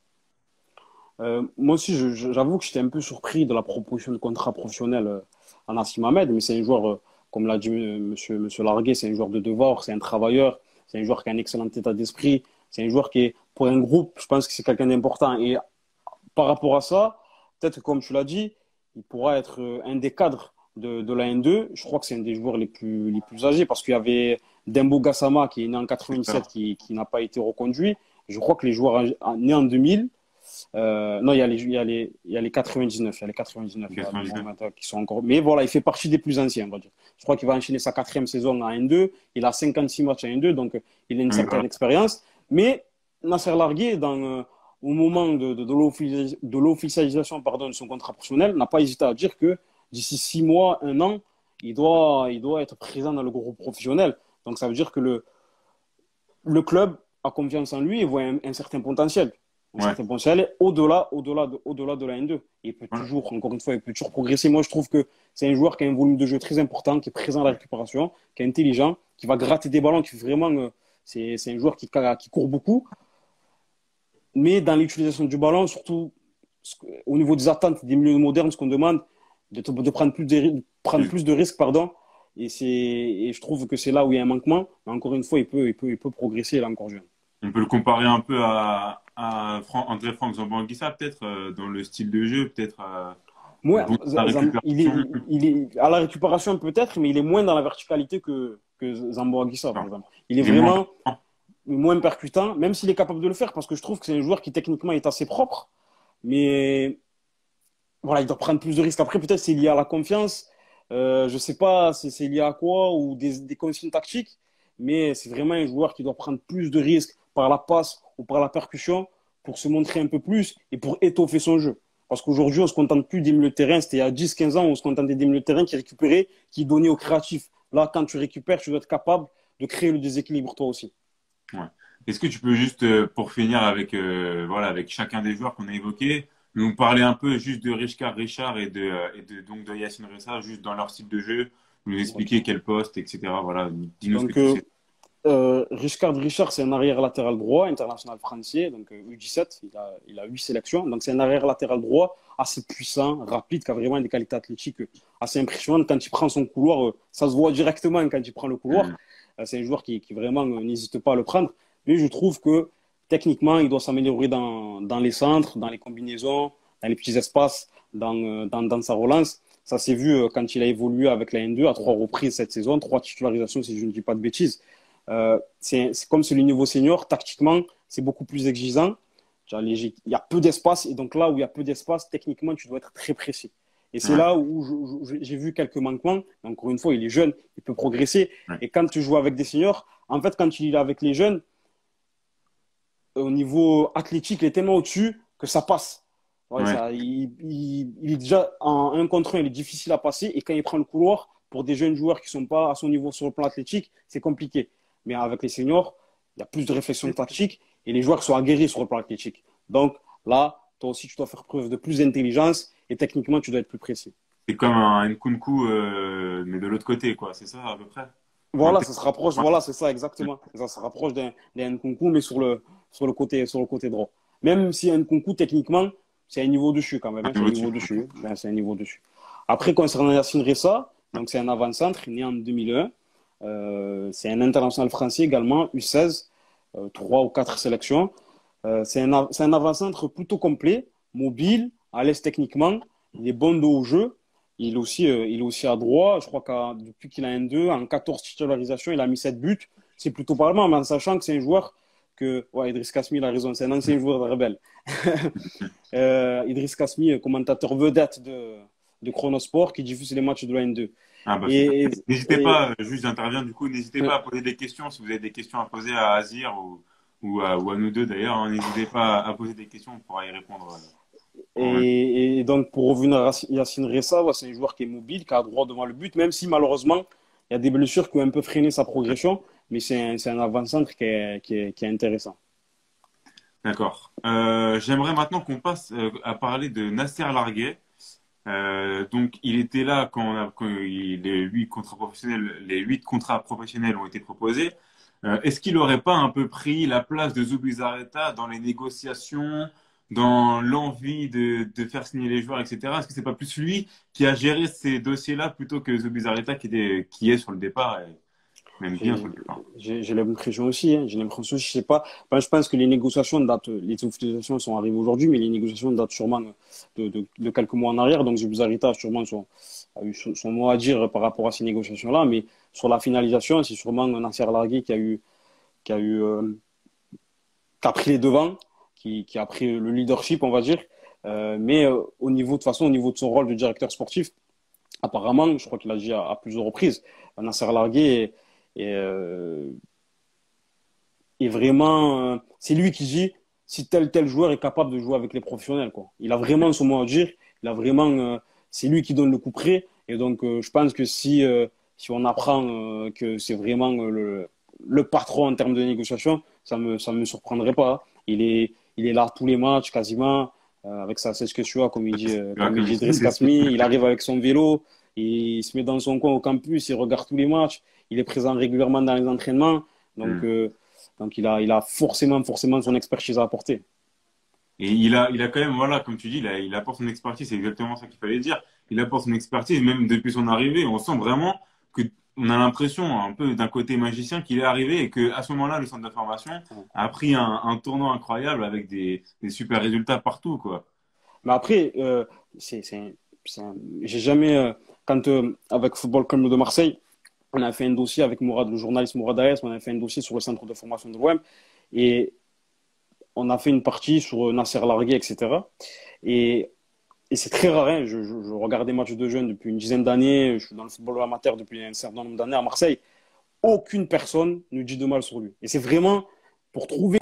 S2: Euh, moi aussi, je- je- j'avoue que j'étais un peu surpris de la proposition de contrat professionnel euh, à Nassim Ahmed, mais c'est un joueur, euh, comme l'a dit euh, monsieur, monsieur Larguet, c'est un joueur de devoir, c'est un travailleur, c'est un joueur qui a un excellent état d'esprit, c'est un joueur qui est, pour un groupe, je pense que c'est quelqu'un d'important. Et par rapport à ça, peut-être que comme tu l'as dit, il pourra être euh, un des cadres de, de la N deux. Je crois que c'est un des joueurs les plus, les plus âgés parce qu'il y avait Dembo Gassama qui est né en
S1: C'est
S2: quatre-vingt-dix-sept
S1: ça.
S2: qui, qui n'a pas été reconduit. Je crois que les joueurs en- nés en deux mille, euh, non, il y a les, il y a les, il y a les quatre-vingt-dix-neuf, il y a les quatre-vingt-dix-neuf, il y a les
S1: quatre-vingt-dix-neuf.
S2: Mohamed qui sont encore. Mais voilà, il fait partie des plus anciens, on va dire. Je crois qu'il va enchaîner sa quatrième saison en N deux. Il a cinquante-six matchs en N deux, donc euh, il a une
S1: Oui,
S2: certaine
S1: voilà.
S2: expérience. Mais Nasser Largué, dans, euh, au moment de, de, de l'offici- de l'officialisation pardon, de son contrat professionnel, n'a pas hésité à dire que d'ici six mois, un an, il doit, il doit être présent dans le groupe professionnel. Donc ça veut dire que le, le club a confiance en lui et voit un, un certain potentiel. Un
S1: Ouais.
S2: certain potentiel au-delà, au-delà de, au-delà de la N deux. Il peut
S1: Voilà.
S2: toujours, encore une fois, il peut toujours progresser. Moi, je trouve que c'est un joueur qui a un volume de jeu très important, qui est présent à la récupération, qui est intelligent, qui va gratter des ballons, qui vraiment, euh, c'est, c'est un joueur qui, qui court beaucoup. Mais dans l'utilisation du ballon, surtout au niveau des attentes des milieux modernes, ce qu'on demande, de, de prendre plus de, prendre plus de risques, pardon. Et, c'est, et je trouve que c'est là où il y a un manquement. Mais encore une fois, il peut, il peut, il peut progresser, il est encore jeune.
S1: On peut le comparer un peu à, à Fran- André Franck Zambanguissa, peut-être, euh, dans le style de jeu, peut-être euh,
S2: Moi,
S1: bon à la
S2: il est,
S1: récupération.
S2: il est à la récupération peut-être, mais il est moins dans la verticalité que, que Zambo Anguissa, par
S1: Enfin,
S2: exemple. Il est
S1: il est moins
S2: vraiment
S1: performant.
S2: moins percutant, même s'il est capable de le faire, parce que je trouve que c'est un joueur qui techniquement est assez propre, mais voilà, il doit prendre plus de risques. Après, peut-être c'est lié à la confiance, euh, je sais pas si c'est lié à quoi, ou des, des consignes tactiques, mais c'est vraiment un joueur qui doit prendre plus de risques par la passe ou par la percussion pour se montrer un peu plus et pour étoffer son jeu. Parce qu'aujourd'hui, on se contente plus des milieux de terrain. C'était il y a dix quinze ans, on se contentait des milieux de terrain qui récupéraient, qui donnaient aux créatifs. Là, quand tu récupères, tu dois être capable de créer le déséquilibre toi aussi.
S1: Ouais. Est-ce que tu peux juste, euh, pour finir avec, euh, voilà, avec chacun des joueurs qu'on a évoqués, nous parler un peu juste de Richard Richard et de, euh, et de, donc de Yacine Ressa, juste dans leur style de jeu, nous expliquer quel poste, et cetera. Voilà, dis-nous ce que
S2: Donc,
S1: tu
S2: euh,
S1: sais.
S2: euh, Richard Richard, c'est un arrière latéral droit, international français, donc euh, U dix-sept, il a, il a huit sélections. Donc, c'est un arrière latéral droit assez puissant, rapide, qui a vraiment des qualités athlétiques euh, assez impressionnantes. Quand il prend son couloir, euh, ça se voit directement quand il prend le couloir.
S1: Hum,
S2: Euh, c'est un joueur qui, qui vraiment euh, n'hésite pas à le prendre. Mais je trouve que techniquement, il doit s'améliorer dans, dans les centres, dans les combinaisons, dans les petits espaces, dans, euh, dans, dans sa relance. Ça s'est vu euh, quand il a évolué avec la N deux à trois reprises cette saison, trois titularisations si je ne dis pas de bêtises. Euh, c'est, c'est comme c'est le niveau senior, tactiquement, c'est beaucoup plus exigeant. Il y a peu d'espace, et donc là où il y a peu d'espace, techniquement, tu dois être très précis. Et c'est
S1: ouais,
S2: là où je- je- j'ai vu quelques manquements. Encore une fois, il est jeune, il peut progresser.
S1: ouais.
S2: Et quand tu joues avec des seniors, en fait, quand il est avec les jeunes, au niveau athlétique, il est tellement au-dessus que ça passe. Ouais,
S1: Ouais.
S2: ça, il, il, il est déjà en un contre un, il est difficile à passer. Et quand il prend le couloir, pour des jeunes joueurs qui ne sont pas à son niveau sur le plan athlétique, c'est compliqué. Mais avec les seniors, il y a plus de réflexion tactique et les joueurs sont aguerris sur le plan athlétique. Donc là, toi aussi, tu dois faire preuve de plus d'intelligence et techniquement, tu dois être plus précis.
S1: C'est comme un Nkunku, euh, mais de l'autre côté, quoi. C'est ça, à peu près? Enfin,
S2: Voilà,
S1: peut-être-
S2: ça se rapproche,
S1: ouais.
S2: voilà, c'est ça exactement. Ça se rapproche d'un d'un Nkunku, mais sur le, sur le côté, sur le côté droit. Même si un Nkunku, techniquement, c'est un niveau dessus quand même,
S1: Un
S2: hein, c'est un
S1: niveau dessus.
S2: niveau dessus. Ben, c'est un niveau dessus. Après, concernant Yacine Ressa, donc c'est un avant-centre, né en deux mille un. Euh, c'est un international français également, U seize, euh, trois ou quatre sélections. Euh, c'est un, c'est un avant-centre plutôt complet, mobile, à l'aise techniquement. Il est bon dos au jeu. Il est aussi, euh, il est aussi à droit. Je crois que depuis qu'il a un deux, en quatorze titularisations, il a mis sept buts. C'est plutôt pas mal, mais en sachant que c'est un joueur que. Ouais, Idriss Kasmi, il a raison, c'est un ancien joueur de Rebelle. euh, Idriss Kasmi, commentateur vedette de, de Chronosport, qui diffuse les matchs de la N deux.
S1: Ah bah super.
S2: Et,
S1: N'hésitez
S2: et,
S1: pas, euh, juste j'interviens du coup, n'hésitez pas
S2: et,
S1: à poser des questions si vous avez des questions à poser à Azir ou, ou, à, ou à nous deux d'ailleurs. Hein. N'hésitez pas à poser des questions, on pourra y répondre euh, en même temps.
S2: et, et donc, pour revenir à Yacine Ressa, ouais, c'est un joueur qui est mobile, qui a droit devant le but, même si malheureusement, il y a des blessures qui ont un peu freiné sa progression, mais c'est un, c'est un avant-centre qui est, qui, est, qui est intéressant.
S1: D'accord. Euh, j'aimerais maintenant qu'on passe euh, à parler de Nasser Larguet. Euh, donc, il était là quand, on a- quand il- les huit contrats professionnels, les huit contrats professionnels ont été proposés. Euh, est-ce qu'il n'aurait pas un peu pris la place de Zubizarreta dans les négociations, dans l'envie de, de faire signer les joueurs, et cetera. Est-ce que c'est pas plus lui qui a géré ces dossiers-là plutôt que Zubizarreta qui était, qui est sur le départ et même bien sur
S2: J'ai
S1: le départ?
S2: j'ai- j'ai l'impression aussi, hein, j'ai l'impression, je sais pas. Enfin, je pense que les négociations datent, les officialisations sont arrivées aujourd'hui, mais les négociations datent sûrement de, de, de quelques mois en arrière. Donc, Zubizarreta a sûrement son, a eu son, son mot à dire par rapport à ces négociations-là. Mais sur la finalisation, c'est sûrement Nasser Largué qui a eu, qui a eu, euh, qui a pris les devants, qui, qui a pris le leadership, on va dire. Euh, mais euh, au niveau, de toute façon, au niveau de son rôle de directeur sportif, apparemment, je crois qu'il a dit à, à plusieurs reprises, Nasser Largué est, est, euh, est vraiment. Euh, c'est lui qui dit si tel tel joueur est capable de jouer avec les professionnels, quoi. Il a vraiment son mot à dire. Il a vraiment. Euh, c'est lui qui donne le coup près. Et donc, euh, je pense que si, euh, si on apprend euh, que c'est vraiment euh, le, le patron en termes de négociation, ça me, ça me surprendrait pas. Il est, il est là tous les matchs quasiment. Euh, avec sa c'est ce que tu as, comme il dit, euh,
S1: Ah,
S2: comme il
S1: comme
S2: dit
S1: il
S2: Driss
S1: dit,
S2: Kasmi, il arrive avec son vélo, il se met dans son coin au campus, il regarde tous les matchs, il est présent régulièrement dans les entraînements, donc,
S1: Hmm.
S2: euh, donc il a, il a forcément, forcément son expertise à apporter.
S1: Et il a, il a quand même, voilà, comme tu dis, il, a- il apporte son expertise, c'est exactement ça qu'il fallait dire. Il apporte son expertise, même depuis son arrivée, on sent vraiment que on a l'impression, un peu d'un côté magicien, qu'il est arrivé et que à ce moment-là, le centre de formation a pris un, un tournant incroyable avec des, des super résultats partout, quoi.
S2: Mais après, euh, c'est, c'est, c'est un- j'ai jamais, euh, quand euh, avec Football Club de Marseille, on a fait un dossier avec Mourad, le journaliste Mourad Aès, on a fait un dossier sur le centre de formation de l'O M et on a fait une partie sur Nasser Largué, et cetera. Et Et c'est très rare, hein. Je, je, je regarde des matchs de jeunes depuis une dizaine d'années. Je suis dans le football amateur depuis un certain nombre d'années à Marseille. Aucune personne ne dit de mal sur lui. Et c'est vraiment, pour trouver,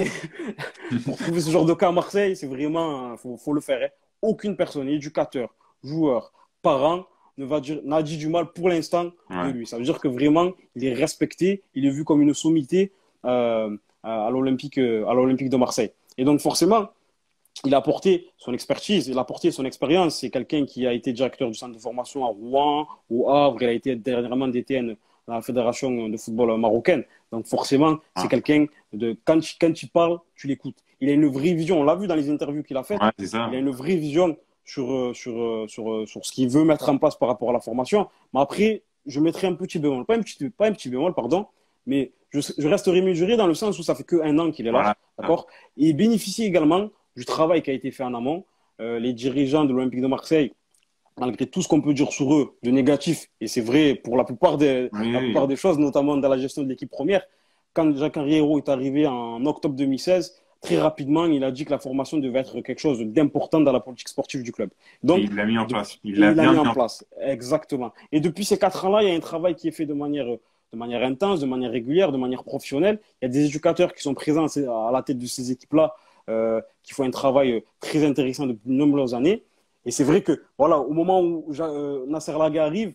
S2: pour trouver ce genre de cas à Marseille, c'est vraiment, il faut, faut le faire, hein. Aucune personne, éducateur, joueur, parent, ne va dire, n'a dit du mal pour l'instant de
S1: Ouais.
S2: lui. Ça veut dire que vraiment, il est respecté, il est vu comme une sommité euh, à l'Olympique, à l'Olympique de Marseille. Et donc forcément, il a apporté son expertise, il a apporté son expérience. C'est quelqu'un qui a été directeur du centre de formation à Rouen, au Havre. Il a été dernièrement D T N dans la fédération de football marocaine. Donc forcément, c'est
S1: Ah.
S2: quelqu'un de quand, quand il parle, tu l'écoutes. Il a une vraie vision. On l'a vu dans les interviews qu'il a faites.
S1: Ouais, c'est
S2: Il
S1: ça.
S2: a une vraie vision sur, sur, sur, sur ce qu'il veut mettre en place par rapport à la formation. Mais après, je mettrai un petit bémol, pas un petit, pas un petit bémol, pardon, mais je, je resterai mesuré dans le sens où ça fait qu'un an qu'il est là,
S1: Voilà.
S2: d'accord? Et il bénéficie également du travail qui a été fait en amont. Euh, les dirigeants de l'Olympique de Marseille, malgré tout ce qu'on peut dire sur eux de négatif, et c'est vrai pour la plupart des,
S1: Oui,
S2: la
S1: oui.
S2: plupart des choses, notamment dans la gestion de l'équipe première, quand Jacques-Henri Hérault est arrivé en octobre deux mille seize, très rapidement, il a dit que la formation devait être quelque chose d'important dans la politique sportive du club.
S1: Et
S2: Donc,
S1: il l'a mis en place.
S2: depuis,
S1: Il
S2: et
S1: l'a
S2: il l'a
S1: bien
S2: mis
S1: mis
S2: en
S1: en place.
S2: place, exactement. Et depuis ces quatre ans-là, il y a un travail qui est fait de manière, de manière intense, de manière régulière, de manière professionnelle. Il y a des éducateurs qui sont présents à la tête de ces équipes-là euh, qui font un travail très intéressant depuis de nombreuses années. Et c'est vrai que, voilà, au moment où euh, Nasser Largué arrive,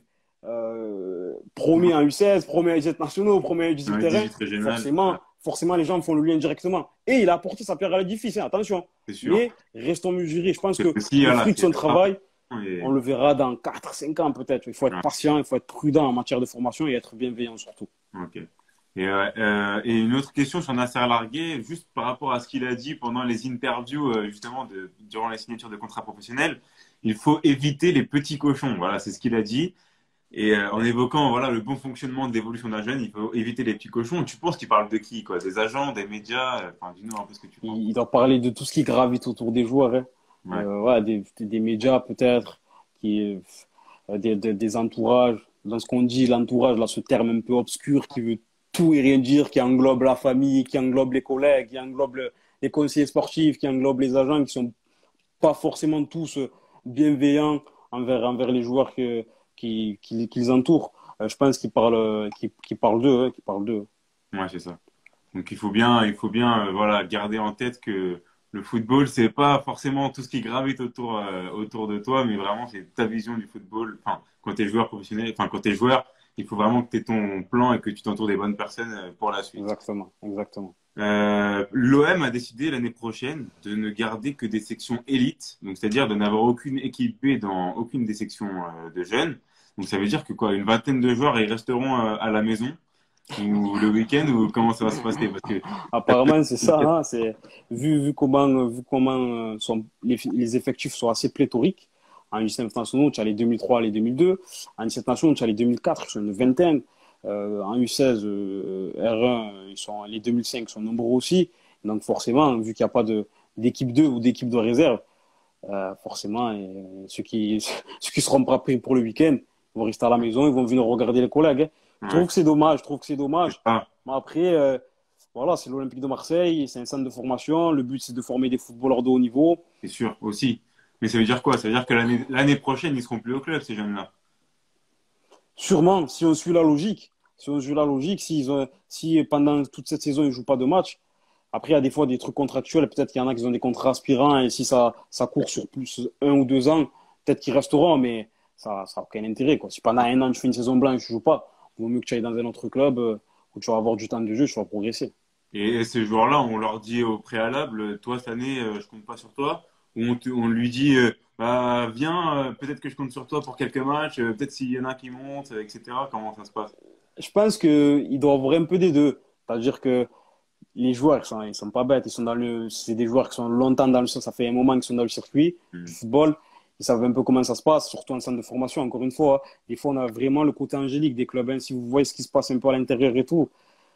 S2: euh, promis en U seize, promis en U sept nationaux, promis en U dix-huit
S1: Dans les
S2: terrain,
S1: dix-huit régionales,
S2: forcément, forcément, les gens font le lien directement. Et il a apporté sa pierre à l'édifice, hein, attention.
S1: c'est sûr.
S2: Mais restons mesurés. Je pense
S1: C'est
S2: que
S1: aussi,
S2: le
S1: voilà,
S2: fruit de
S1: c'est
S2: son
S1: la
S2: travail,
S1: formation et-
S2: on le verra dans quatre cinq ans peut-être. Il faut être
S1: ouais,
S2: patient, il faut être prudent en matière de formation et être bienveillant surtout.
S1: ok. Et, euh, euh, et une autre question sur Nasser Largué, juste par rapport à ce qu'il a dit pendant les interviews, euh, justement, de, durant la signature de contrats professionnels, il faut éviter les petits cochons. Voilà, c'est ce qu'il a dit. Et euh, en évoquant voilà, le bon fonctionnement de l'évolution d'un jeune, il faut éviter les petits cochons. Tu penses qu'il parle de qui, quoi? Des agents, des médias? euh, Enfin, dis-nous un peu ce que tu penses.
S2: Il, il doit parler de tout ce qui gravite autour des joueurs, hein.
S1: Ouais,
S2: Euh, voilà, des, des médias peut-être, qui, euh, des, des, des entourages. Dans ce qu'on dit, l'entourage, là, ce terme un peu obscur qui veut tout et rien dire, qui englobe la famille, qui englobe les collègues, qui englobe le- les conseillers sportifs, qui englobe les agents, qui sont pas forcément tous bienveillants envers, envers les joueurs que, qui, qui, qui les entourent. Euh, je pense qu'ils parlent, qu'ils, qu'ils parlent d'eux, hein, qu'ils parlent d'eux.
S1: ouais, c'est ça. Donc il faut bien, il faut bien, euh, voilà, garder en tête que le football, c'est pas forcément tout ce qui gravite autour, euh, autour de toi, mais vraiment c'est ta vision du football. Enfin, quand tu es joueur professionnel, enfin quand tu es joueur, il faut vraiment que tu aies ton plan et que tu t'entoures des bonnes personnes euh, pour la suite.
S2: Exactement, exactement.
S1: Euh, L'O M a décidé l'année prochaine de ne garder que des sections élites, donc c'est-à-dire de n'avoir aucune équipe B dans aucune des sections euh, de jeunes. Donc ça veut dire que quoi, une vingtaine de joueurs ils resteront euh, à la maison ou le week-end ou comment ça va se passer parce que
S2: Apparemment, c'est ça, hein, c'est, vu, vu comment, vu comment euh, sont, les, les effectifs sont assez pléthoriques. En U dix-neuf nationaux, tu as les deux mille trois, les deux mille deux. En U sept nationaux, tu as les deux mille quatre, ils sont une vingtaine. Euh, en U seize, euh, R un, ils sont, les deux mille cinq sont nombreux aussi. Donc forcément, vu qu'il n'y a pas de, d'équipe deux ou d'équipe de réserve, euh, forcément, et ceux qui, ceux qui seront pas pris pour le week-end, ils vont rester à la maison, ils vont venir regarder les collègues, hein. Je trouve
S1: ouais,
S2: que c'est dommage, je trouve que c'est
S1: c'est
S2: dommage.
S1: ça,
S2: Mais après, euh, voilà, c'est l'Olympique de Marseille, c'est un centre de formation. Le but, c'est de former des footballeurs de haut niveau.
S1: c'est sûr aussi. Mais ça veut dire quoi? Ça veut dire que l'année l'année prochaine ils seront plus au club ces jeunes-là.
S2: Sûrement, si on suit la logique, si on suit la logique, si, ont, si pendant toute cette saison, ils ne jouent pas de match, après, il y a des fois des trucs contractuels. Peut-être qu'il y en a qui ont des contrats aspirants et si ça, ça court sur plus un ou deux ans, peut-être qu'ils resteront, mais ça n'a aucun intérêt, quoi. Si pendant un an, tu fais une saison blanche, tu ne joues pas, il vaut mieux que tu ailles dans un autre club euh, où tu vas avoir du temps de jeu, tu vas progresser.
S1: Et ces joueurs-là, on leur dit au préalable, toi cette année, euh, je compte pas sur toi. Ou on, te- on lui dit, euh, bah viens, euh, peut-être que je compte sur toi pour quelques matchs, euh, peut-être s'il y en a qui montent, euh, et cetera. Comment ça se passe?
S2: Je pense qu'il doit avoir un peu des deux. C'est-à-dire que les joueurs, ils sont, ils sont pas bêtes. Ils sont dans le, c'est des joueurs qui sont longtemps dans le, ça fait un moment qu'ils sont dans le circuit du
S1: Hmm.
S2: football. Ils savent un peu comment ça se passe, surtout en centre de formation. Encore une fois, des fois, on a vraiment le côté angélique des clubs, hein. Si vous voyez ce qui se passe un peu à l'intérieur et tout,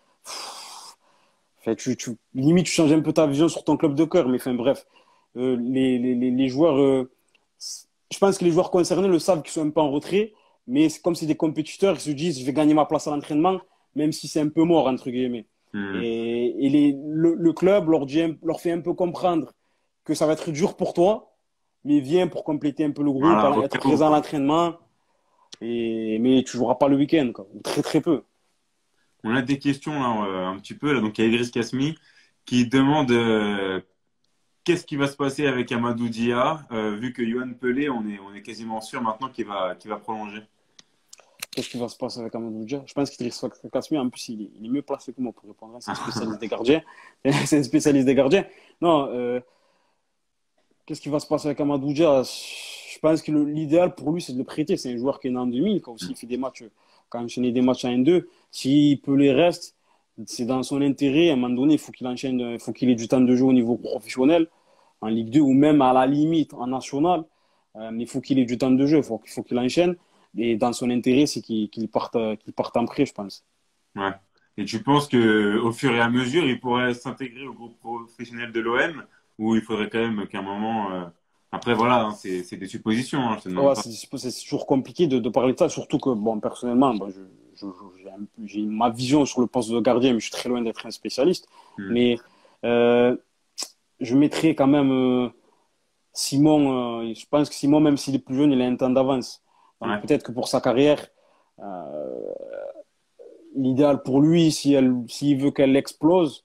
S2: fait, tu, tu, limite, tu changes un peu ta vision sur ton club de cœur. Mais enfin, bref, euh, les, les, les, les joueurs, euh, je pense que les joueurs concernés le savent qu'ils sont un peu en retrait. Mais c'est comme c'est des compétiteurs, ils se disent, je vais gagner ma place à l'entraînement, même si c'est un peu mort, entre guillemets.
S1: Hmm.
S2: Et, et les, le, le club leur, dit, leur fait un peu comprendre que ça va être dur pour toi, mais viens pour compléter un peu le groupe,
S1: Voilà, au
S2: être
S1: cas où,
S2: présent à
S1: quoi.
S2: l'entraînement, et, mais tu ne joueras pas le week-end, quoi, ou très très peu.
S1: On a des questions là, euh, un petit peu. Là. Donc il y a Idriss Kasmi qui demande euh, qu'est-ce qui va se passer avec Amadou Dia, euh, vu que Yohan Pelé, on est, on est quasiment sûr maintenant qu'il va, qu'il va prolonger.
S2: Qu'est-ce qui va se passer avec Amadou Dia? Je pense qu'Idriss Kasmi, en plus, il est, il est mieux placé que moi pour répondre, hein. C'est un spécialiste des gardiens. C'est un spécialiste des gardiens. Non, euh, qu'est-ce qui va se passer avec Amadou Dia? Je pense que le- l'idéal pour lui, c'est de le prêter. C'est un joueur qui est né en deux mille, quand aussi il fait des matchs, quand il enchaîné des matchs à un deux. S'il peut les rester, c'est dans son intérêt. À un moment donné, il faut qu'il enchaîne, il faut qu'il ait du temps de jeu au niveau professionnel, en Ligue deux ou même à la limite en national. Euh, mais il faut qu'il ait du temps de jeu, il faut, il faut qu'il enchaîne. Et dans son intérêt, c'est qu'il qu'il parte, qu'il parte en prêt, je pense.
S1: Ouais. Et tu penses que au fur et à mesure, il pourrait s'intégrer au groupe professionnel de l'O M ou il faudrait quand même qu'à un moment. euh, Après, voilà, hein, c'est c'est des suppositions, hein, je te demande
S2: Ouais,
S1: pas.
S2: c'est c'est toujours compliqué de, de parler de ça, surtout que, bon, personnellement, bon, je, je- je- j'ai un peu- j'ai ma vision sur le poste de gardien, mais je suis très loin d'être un spécialiste.
S1: Hmm.
S2: Mais euh, je mettrais quand même euh, Simon, euh, je pense que Simon, même s'il est plus jeune, il a un temps d'avance. Donc
S1: Ouais.
S2: peut-être que pour sa carrière, euh, l'idéal pour lui, si elle, s'il veut qu'elle explose,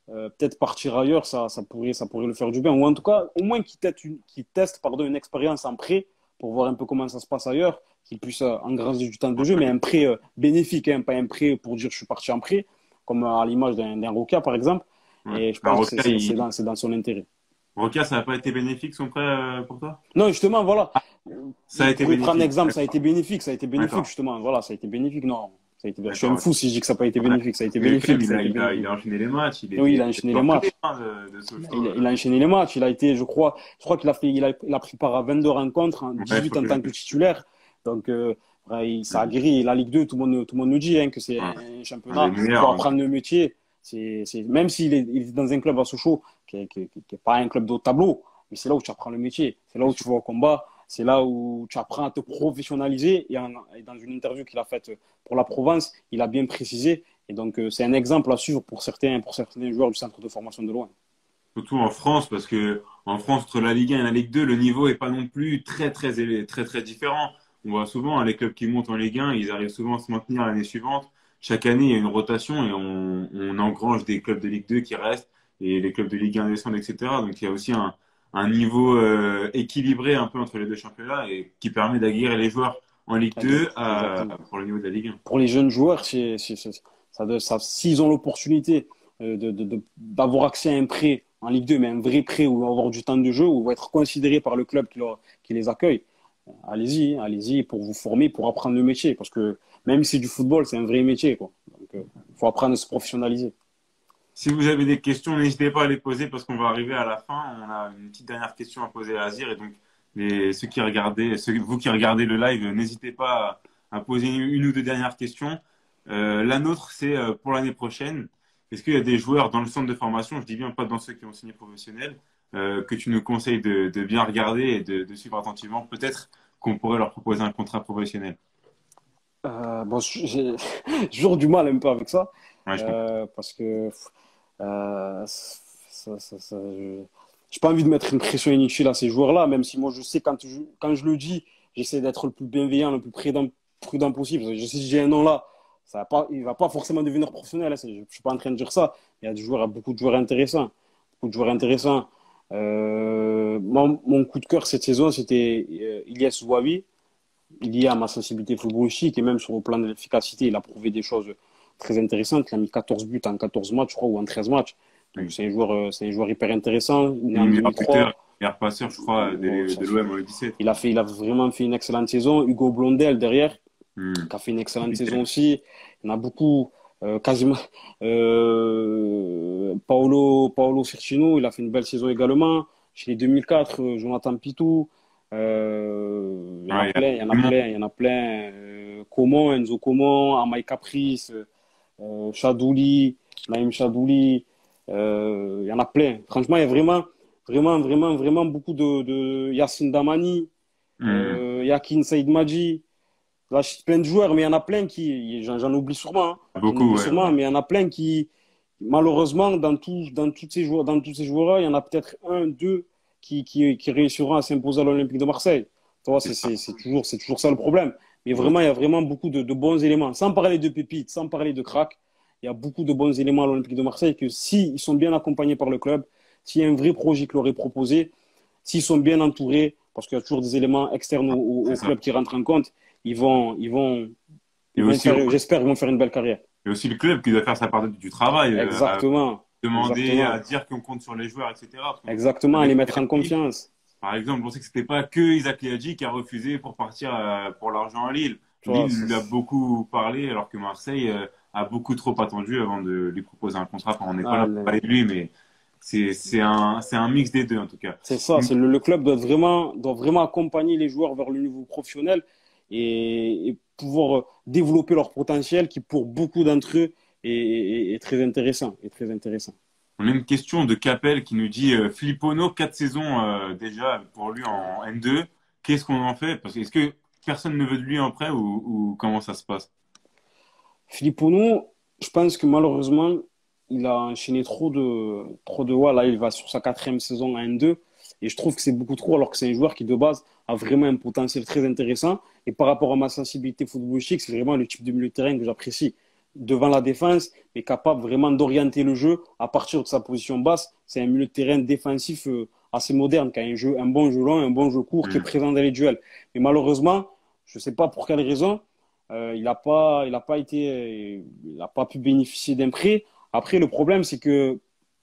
S2: euh, peut-être partir ailleurs, ça, ça pourrait, ça pourrait le faire du bien. Ou en tout cas, au moins qu'il teste, une, qu'il teste pardon, une expérience en prêt pour voir un peu comment ça se passe ailleurs, qu'il puisse euh, engranger du temps de jeu, mais un prêt euh, bénéfique, hein, pas un prêt pour dire je suis parti en prêt, comme à l'image d'un, d'un Roca, par exemple.
S1: Ouais.
S2: Et je
S1: Bah,
S2: pense que c'est,
S1: Roca,
S2: c'est, c'est
S1: il...
S2: dans, c'est dans son intérêt.
S1: Roca, ça n'a pas été bénéfique son prêt euh, pour toi?
S2: Non, justement, voilà.
S1: Ça a été
S2: Pour y prendre un
S1: bénéfique.
S2: exemple, ça a été bénéfique, ça a été bénéfique,
S1: D'accord.
S2: justement. Voilà, ça a été bénéfique. Non, ça a été... je suis un
S1: D'accord.
S2: fou si je dis que ça n'a pas été
S1: Ouais.
S2: bénéfique. Ça a été
S1: Mais quand même,
S2: bénéfique,
S1: il
S2: ça a
S1: a,
S2: été
S1: il a, il
S2: bénéfique.
S1: a enchaîné les matchs. Il
S2: Oui, il
S1: était
S2: a enchaîné les
S1: en clé,
S2: matchs.
S1: hein, de, de Sochaux.
S2: Il,
S1: euh.
S2: il a enchaîné les matchs. Il a été, je crois, je crois qu'il a fait, il a, il a pris part à vingt-deux rencontres, hein,
S1: Ouais, je
S2: dix-huit
S1: crois
S2: en
S1: que
S2: tant que titulaire. Donc, euh, ouais, il- ça a guéri. La Ligue deux, tout le monde, tout le monde nous dit hein, que c'est
S1: ouais.
S2: un
S1: Un des
S2: championnat
S1: meilleurs.
S2: pour
S1: Hein.
S2: apprendre le métier. C'est, c'est, même s'il est, il est dans un club à Sochaux, qui n'est qui, est- qui est pas un club de haut tableau, mais c'est là où tu apprends le métier. C'est là où tu vas au combat. C'est là où tu apprends à te professionnaliser. Et, en- et dans une interview qu'il a faite pour la Provence, il a bien précisé. Et donc, euh, c'est un exemple à suivre pour certains, pour certains joueurs du centre de formation de loin.
S1: Surtout en France, parce que en France, entre la Ligue un et la Ligue deux, le niveau est pas non plus très, très élevé, très, très différent. On voit souvent hein, les clubs qui montent en Ligue un, ils arrivent souvent à se maintenir l'année suivante. Chaque année, il y a une rotation et on, on engrange des clubs de Ligue deux qui restent et les clubs de Ligue un descendent, et cetera. Donc il y a aussi un, un niveau euh, équilibré un peu entre les deux championnats et qui permet d'aguerrir les joueurs en Ligue deux à,
S2: Exactement.
S1: pour le niveau de la Ligue un.
S2: Pour les jeunes joueurs, c'est, c'est, c'est- ça, doit- ça, s'ils ont l'opportunité euh, de, de- de- d'avoir accès à un prêt en Ligue deux, mais un vrai prêt où ils vont avoir du temps de jeu, où ils vont être considérés par le club qui, leur- qui les accueille, euh, allez-y, hein, allez-y pour vous former, pour apprendre le métier. Parce que même si c'est du football, c'est un vrai métier, quoi. Donc, il faut apprendre à se professionnaliser.
S1: Si vous avez des questions, n'hésitez pas à les poser parce qu'on va arriver à la fin. On a une petite dernière question à poser à Azir et donc les, ceux qui regardaient, ceux, vous qui regardez le live, n'hésitez pas à, à poser une ou deux dernières questions. Euh, la nôtre, c'est euh, pour l'année prochaine. Est-ce qu'il y a des joueurs dans le centre de formation, je dis bien pas dans ceux qui ont signé professionnel, euh, que tu nous conseilles de, de bien regarder et de, de suivre attentivement? Peut-être qu'on pourrait leur proposer un contrat professionnel.
S2: Euh, bon, j'ai j'ai toujours du mal un peu avec ça,
S1: Ouais, je comprends.
S2: euh, parce que euh, ça, ça, ça, je j'ai pas envie de mettre une pression inutile à ces joueurs-là, même si moi je sais quand je, quand je le dis, j'essaie d'être le plus bienveillant, le plus prudent, prudent possible. Parce que je sais que si j'ai un nom là, ça va pas, il va pas forcément devenir professionnel. Hein, c'est- je suis pas en train de dire ça. Il y a des joueurs, beaucoup de joueurs intéressants, beaucoup de joueurs intéressants. Euh, mon, mon coup de cœur cette saison, c'était euh, Ilyes Ouavi, lié à ma sensibilité footballistique et même sur le plan de l'efficacité, il a prouvé des choses très intéressantes. Il a mis quatorze buts en quatorze matchs, je crois, ou en treize matchs. Donc
S1: Oui.
S2: c'est un joueur, euh, c'est un joueur hyper intéressant. Il est
S1: Et
S2: en
S1: meilleur buteur,
S2: deux mille trois.
S1: meilleur passeur, je crois,
S2: Bon,
S1: de,
S2: ça,
S1: de l'O M en U dix-sept.
S2: il a fait, il a vraiment fait une excellente saison. Hugo Blondel derrière,
S1: Hmm.
S2: qui a fait une excellente saison aussi. Il y en a beaucoup. Euh, quasiment. Euh, Paolo, Paolo Firchino, il a fait une belle saison également. Chez les deux mille quatre, euh, Jonathan Pitou. Euh, il y en a
S1: Ouais, il y a
S2: plein, il y en a
S1: vraiment-
S2: plein, il y en a plein. Euh, Coman, Enzo Coman, Amai Caprice, euh, Chadouli, Naïm Chadouli. Euh, il y en a plein. Franchement, il y a vraiment, vraiment, vraiment, vraiment beaucoup de, de Yacine Damani,
S1: Hmm.
S2: euh, Yakin Saïd Madji. Là, je plein de joueurs, mais il y en a plein qui, j'en j'en oublie sûrement, hein. J'en
S1: Beaucoup,
S2: oublie
S1: ouais.
S2: sûrement, mais il y en a plein qui, malheureusement, dans tous, dans tous ces joueurs, dans tous ces joueurs-là, il y en a peut-être un, deux qui, qui, qui réussiront à s'imposer à l'Olympique de Marseille. Tu vois,
S1: C'est
S2: c'est,
S1: ça.
S2: c'est, c'est toujours, c'est toujours ça le problème. Mais
S1: Ouais.
S2: vraiment, il y a vraiment beaucoup de, de bons éléments. Sans parler de pépites, sans parler de cracks, il y a beaucoup de bons éléments à l'Olympique de Marseille que s'ils sont bien accompagnés par le club, s'il y a un vrai projet qui leur est proposé, s'ils sont bien entourés, parce qu'il y a toujours des éléments externes au, au-
S1: C'est
S2: au
S1: ça.
S2: club qui rentrent en compte, ils vont, ils vont,
S1: Et
S2: ils vont
S1: aussi,
S2: faire, j'espère, ils vont faire une belle carrière.
S1: et aussi le club qui doit faire sa part du travail, euh, à
S2: Exactement,
S1: demander, à
S2: exactement,
S1: dire qu'on compte sur les joueurs, et cetera. Parce qu'on-
S2: exactement,
S1: avec
S2: les mettre en
S1: Koulibaly,
S2: confiance.
S1: par exemple, on sait que c'était pas que Isaac Liadji qui a refusé pour partir euh, pour l'argent à Lille.
S2: Tu vois,
S1: Lille
S2: c'est,
S1: lui a beaucoup parlé, alors que Marseille euh, a beaucoup trop attendu avant de lui proposer un contrat. Enfin, on n'est pas
S2: ah,
S1: là pour parler
S2: le-
S1: de lui, mais c'est c'est un c'est un mix des deux en tout cas.
S2: c'est ça, c'est le, le club doit vraiment, doit vraiment accompagner les joueurs vers le niveau professionnel et, et pouvoir développer leur potentiel qui, pour beaucoup d'entre eux, est, est- est très intéressant, est très intéressant.
S1: On a une question de Capel qui nous dit euh, Filippono, quatre saisons euh, déjà pour lui en N deux. Qu'est-ce qu'on en fait? Parce que est-ce que personne ne veut de lui en prêt ou, ou comment ça se passe?
S2: Filippono, je pense que malheureusement, il a enchaîné trop de, trop de ouais, là, il va sur sa quatrième saison en N deux. Et je trouve que c'est beaucoup trop, alors que c'est un joueur qui, de base, a vraiment un potentiel très intéressant. Et par rapport à ma sensibilité footballistique, c'est vraiment le type de milieu de terrain que j'apprécie. devant la défense, mais capable vraiment d'orienter le jeu à partir de sa position basse. C'est un milieu de terrain défensif euh, assez moderne, qui a un, jeu, un bon jeu long, un bon jeu court, qui est
S1: Mm.
S2: présent dans les duels. Mais malheureusement, je ne sais pas pour quelle raison, euh, il n'a pas, il a pas été, il n'a pas pu bénéficier d'un prêt. Après, le problème, c'est que,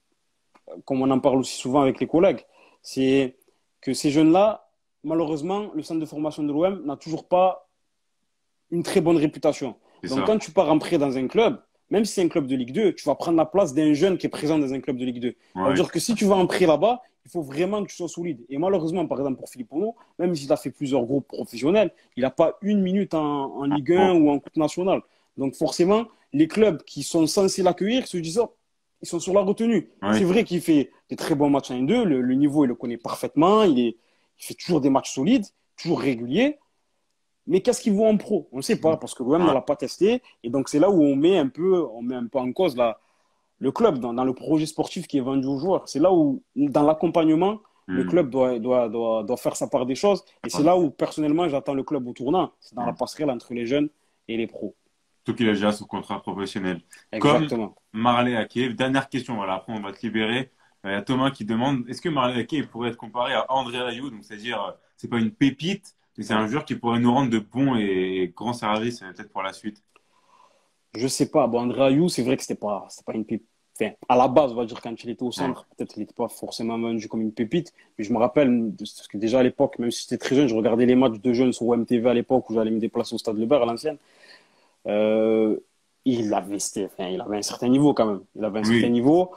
S2: comme on en parle aussi souvent avec les collègues, c'est que ces jeunes-là, malheureusement, le centre de formation de l'O M n'a toujours pas une très bonne réputation.
S1: C'est
S2: Donc,
S1: ça.
S2: quand tu pars en prêt dans un club, même si c'est un club de Ligue deux, tu vas prendre la place d'un jeune qui est présent dans un club de Ligue deux. Ça veut
S1: Ouais.
S2: dire que si tu vas en prêt là-bas, il faut vraiment que tu sois solide. Et malheureusement, par exemple, pour Philippe Ono, même s'il a fait plusieurs groupes professionnels, il n'a pas une minute en, en Ligue un
S1: Bon.
S2: ou en Coupe nationale. Donc, forcément, les clubs qui sont censés l'accueillir se disent, oh, ils sont sur la retenue.
S1: Ouais.
S2: C'est vrai qu'il fait des très bons matchs en N deux, le, le niveau, il le connaît parfaitement, il, est, il fait toujours des matchs solides, toujours réguliers. Mais qu'est-ce qu'il vaut en pro? On ne sait pas, parce que l'O M ne
S1: Ouais.
S2: l'a pas testé. Et donc, c'est là où on met un peu, on met un peu en cause la, le club, dans, dans le projet sportif qui est vendu aux joueurs. C'est là où, dans l'accompagnement, le
S1: Mm.
S2: club doit, doit, doit, doit faire sa part des choses. Et c'est
S1: Ouais.
S2: là où, personnellement, j'attends le club au tournant. C'est dans la
S1: Mm.
S2: passerelle entre les jeunes et les pros.
S1: Surtout qu'il a déjà son contrat professionnel. Comme
S2: Exactement.
S1: Marley Ake. Dernière question, voilà, après on va te libérer. Euh, Il y a Thomas qui demande, est-ce que Marley Ake pourrait être comparé à André Ayew? Donc, c'est-à-dire, euh, c'est pas une pépite, mais c'est un joueur qui pourrait nous rendre de bons et grands services, euh, peut-être pour la suite.
S2: Je sais pas. Bon, André Ayew, c'est vrai que c'était pas, c'était pas une pépite. Enfin, à la base, on va dire, quand il était au
S1: Ouais.
S2: centre, peut-être qu'il n'était pas forcément vendu comme une pépite. Mais je me rappelle, de- parce que déjà à l'époque, même si j'étais très jeune, je regardais les matchs de jeunes sur O M T V à l'époque où j'allais me déplacer au Stade Lebert à l'ancienne. Euh, il avait, c'était- enfin, il avait un certain niveau quand même. Il avait un certain
S1: Oui.
S2: niveau.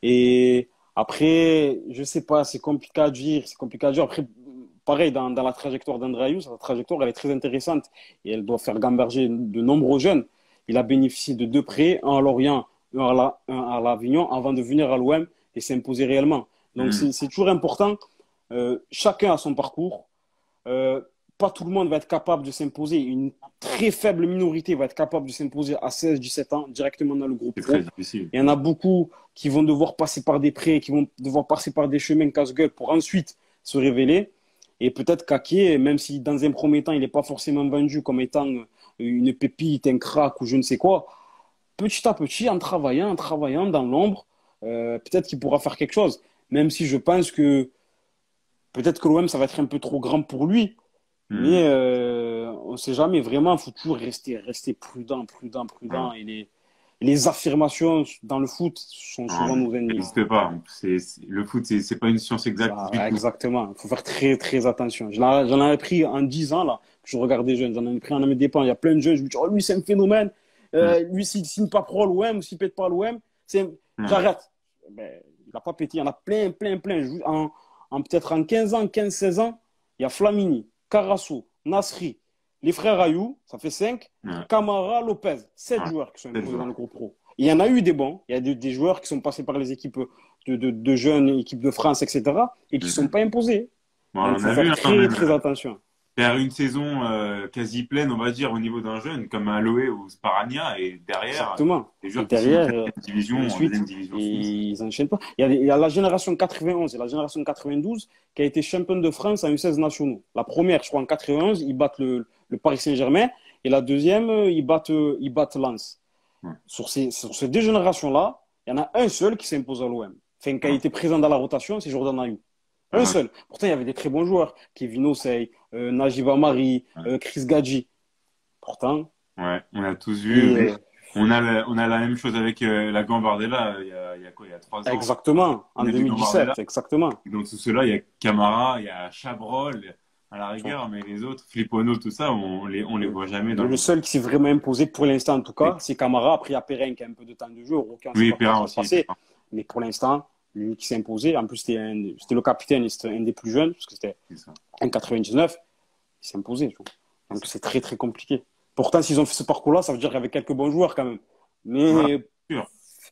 S2: Et après, je sais pas, c'est compliqué à dire. C'est compliqué à dire. Après, pareil, dans, dans la trajectoire d'André Ayew, sa trajectoire, elle est très intéressante et elle doit faire gamberger de nombreux jeunes. Il a bénéficié de deux prêts, un à Lorient, un à la- un à l'Avignon, avant de venir à l'O M et s'imposer réellement. Donc,
S1: Mm.
S2: c'est c'est toujours important. Euh, chacun a son parcours. Euh, pas tout le monde va être capable de s'imposer. Une très faible minorité va être capable de s'imposer à seize dix-sept ans directement dans le groupe
S1: C'est très
S2: pro.
S1: difficile.
S2: Il y en a beaucoup qui vont devoir passer par des prêts, qui vont devoir passer par des chemins casse-gueule pour ensuite se révéler. Et peut-être qu'Ake, même si dans un premier temps, il n'est pas forcément vendu comme étant une pépite, un crack ou je ne sais quoi, petit à petit, en travaillant, en travaillant dans l'ombre, euh, peut-être qu'il pourra faire quelque chose. Même si je pense que peut-être que l'O M, ça va être un peu trop grand pour lui.
S1: Mm.
S2: Mais euh, on ne sait jamais. Vraiment, il faut toujours rester, rester prudent, prudent,
S1: Ouais.
S2: prudent. Et les, les affirmations dans le foot sont souvent
S1: Non,
S2: nos ennemis.
S1: n'hésitez pas. C'est, c'est- le foot, c'est c'est pas une science exacte
S2: Ça,
S1: du tout.
S2: exactement. Il faut faire très, très attention. J'en j'en avais pris en dix ans, là, que je regardais jeunes. J'en avais pris en mes dépens. Il y a plein de jeunes. Je me dis, oh, lui, c'est un phénomène.
S1: Mm.
S2: Euh, lui, s'il ne signe pas pro l'O M ou s'il ne pète pas l'O M, c'est...
S1: Ouais.
S2: j'arrête. Ben, il n'a pas pété. Il y en a plein, plein, plein. Je- En, en peut-être en quinze ans, quinze seize ans, il y a Flamini, Carasso, Nasri, les frères Ayou, ça fait cinq,
S1: Ouais.
S2: Camara, Lopez, sept
S1: Ouais.
S2: joueurs qui sont
S1: Sept
S2: imposés dans
S1: joueurs.
S2: le groupe pro. Et il y en a eu des bons. Il y a des, des joueurs qui sont passés par les équipes de, de, de jeunes, équipes de France, et cetera, et qui ne sont
S1: Mhm.
S2: pas imposés.
S1: Bon,
S2: Donc,
S1: on
S2: il faut
S1: a vu
S2: faire
S1: hein, quand
S2: très,
S1: même
S2: très
S1: euh,
S2: attention.
S1: faire une saison euh, quasi pleine, on va dire, au niveau d'un jeune, comme un Loé ou Sparagna, et derrière,
S2: Exactement.
S1: les
S2: Et
S1: joueurs qui sont en
S2: derrière, euh,
S1: quatrième division, en
S2: ensuite,
S1: deuxième division suisse.
S2: ils n'enchaînent pas. Il y, a, il y a la génération quatre-vingt-onze et la génération quatre-vingt-douze qui a été championne de France en U seize nationaux. La première, je crois, en quatre-vingt-onze, ils battent le, le Paris Saint-Germain. Et la deuxième, euh, ils battent, euh, ils battent Lens.
S1: Ouais.
S2: Sur ces, sur ces deux générations-là, il y en a un seul qui s'impose à l'O M. Enfin, qui a
S1: Ouais.
S2: été présent dans la rotation, c'est Jordan Ayew. Un
S1: Ouais.
S2: seul. Pourtant, il y avait des très bons joueurs. Kevin Osei, euh, Najib Amari,
S1: Ouais.
S2: euh, Chris Gadji. Pourtant,
S1: Ouais, on a tous
S2: et,
S1: vu. mais
S2: euh,
S1: On a, le- on a la même chose avec euh, la Gambardella, il y a, il y a quoi, il y a trois ans.
S2: exactement, en
S1: On a
S2: deux
S1: vu
S2: mille dix-sept,
S1: Gambardella.
S2: exactement.
S1: Et dans tout cela, il y a Camara, il y a Chabrol, à la rigueur, mais les autres, Filippono, tout ça, on les, on les voit jamais dans
S2: Le
S1: le.
S2: seul qui s'est vraiment imposé pour l'instant, en tout
S1: Oui,
S2: cas, c'est Camara. Après, il y a Perrin qui a un peu de temps de jeu. Roquet, on ne sait
S1: oui,
S2: pas comment
S1: Perrin
S2: ça va se
S1: aussi.
S2: passer.
S1: Perrin.
S2: Mais pour l'instant, lui qui s'est imposé, en plus, c'était un- c'était le capitaine, et c'était un des plus jeunes, parce que c'était
S1: C'est ça.
S2: un quatre-vingt-dix-neuf. Il s'est imposé. Tu vois.
S1: C'est
S2: Donc,
S1: ça.
S2: c'est très, très compliqué. Pourtant, s'ils ont fait ce parcours-là, ça veut dire qu'il y avait quelques bons joueurs quand même.
S1: Voilà,
S2: Mais
S1: sûr,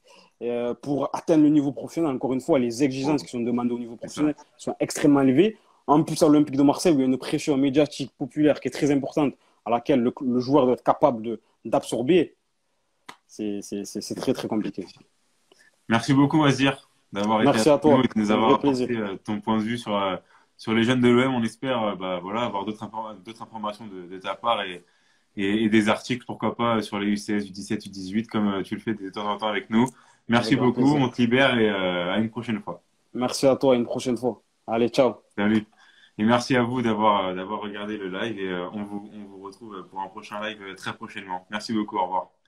S2: euh, pour atteindre le niveau professionnel, encore une fois, les exigences qui sont demandées au niveau
S1: c'est ça.
S2: professionnel sont extrêmement élevées. En plus, à l'Olympique de Marseille, où il y a une pression médiatique populaire qui est très importante, à laquelle le, le joueur doit être capable de- d'absorber, c'est c'est- c'est- c'est très, très compliqué.
S1: Merci beaucoup, Wazir, d'avoir été
S2: Merci à
S1: avec nous
S2: toi.
S1: et de nous
S2: C'est un
S1: avoir
S2: vrai
S1: apporté
S2: plaisir.
S1: euh, ton point de vue sur, euh, sur les jeunes de l'O M. On espère euh, bah, voilà, avoir d'autres informa- d'autres informations de, de ta part et, et, et des articles, pourquoi pas, sur les U C S, U dix-sept, U dix-huit, comme euh, tu le fais de temps en temps avec nous.
S2: Avec
S1: Merci
S2: grand
S1: beaucoup,
S2: plaisir.
S1: on te libère et euh, à une prochaine fois.
S2: Merci à toi, à une prochaine fois. Allez, ciao.
S1: Salut. Et merci à vous d'avoir euh, d'avoir regardé le live et euh, on vous, on vous retrouve pour un prochain live euh, très prochainement. Merci beaucoup, au revoir.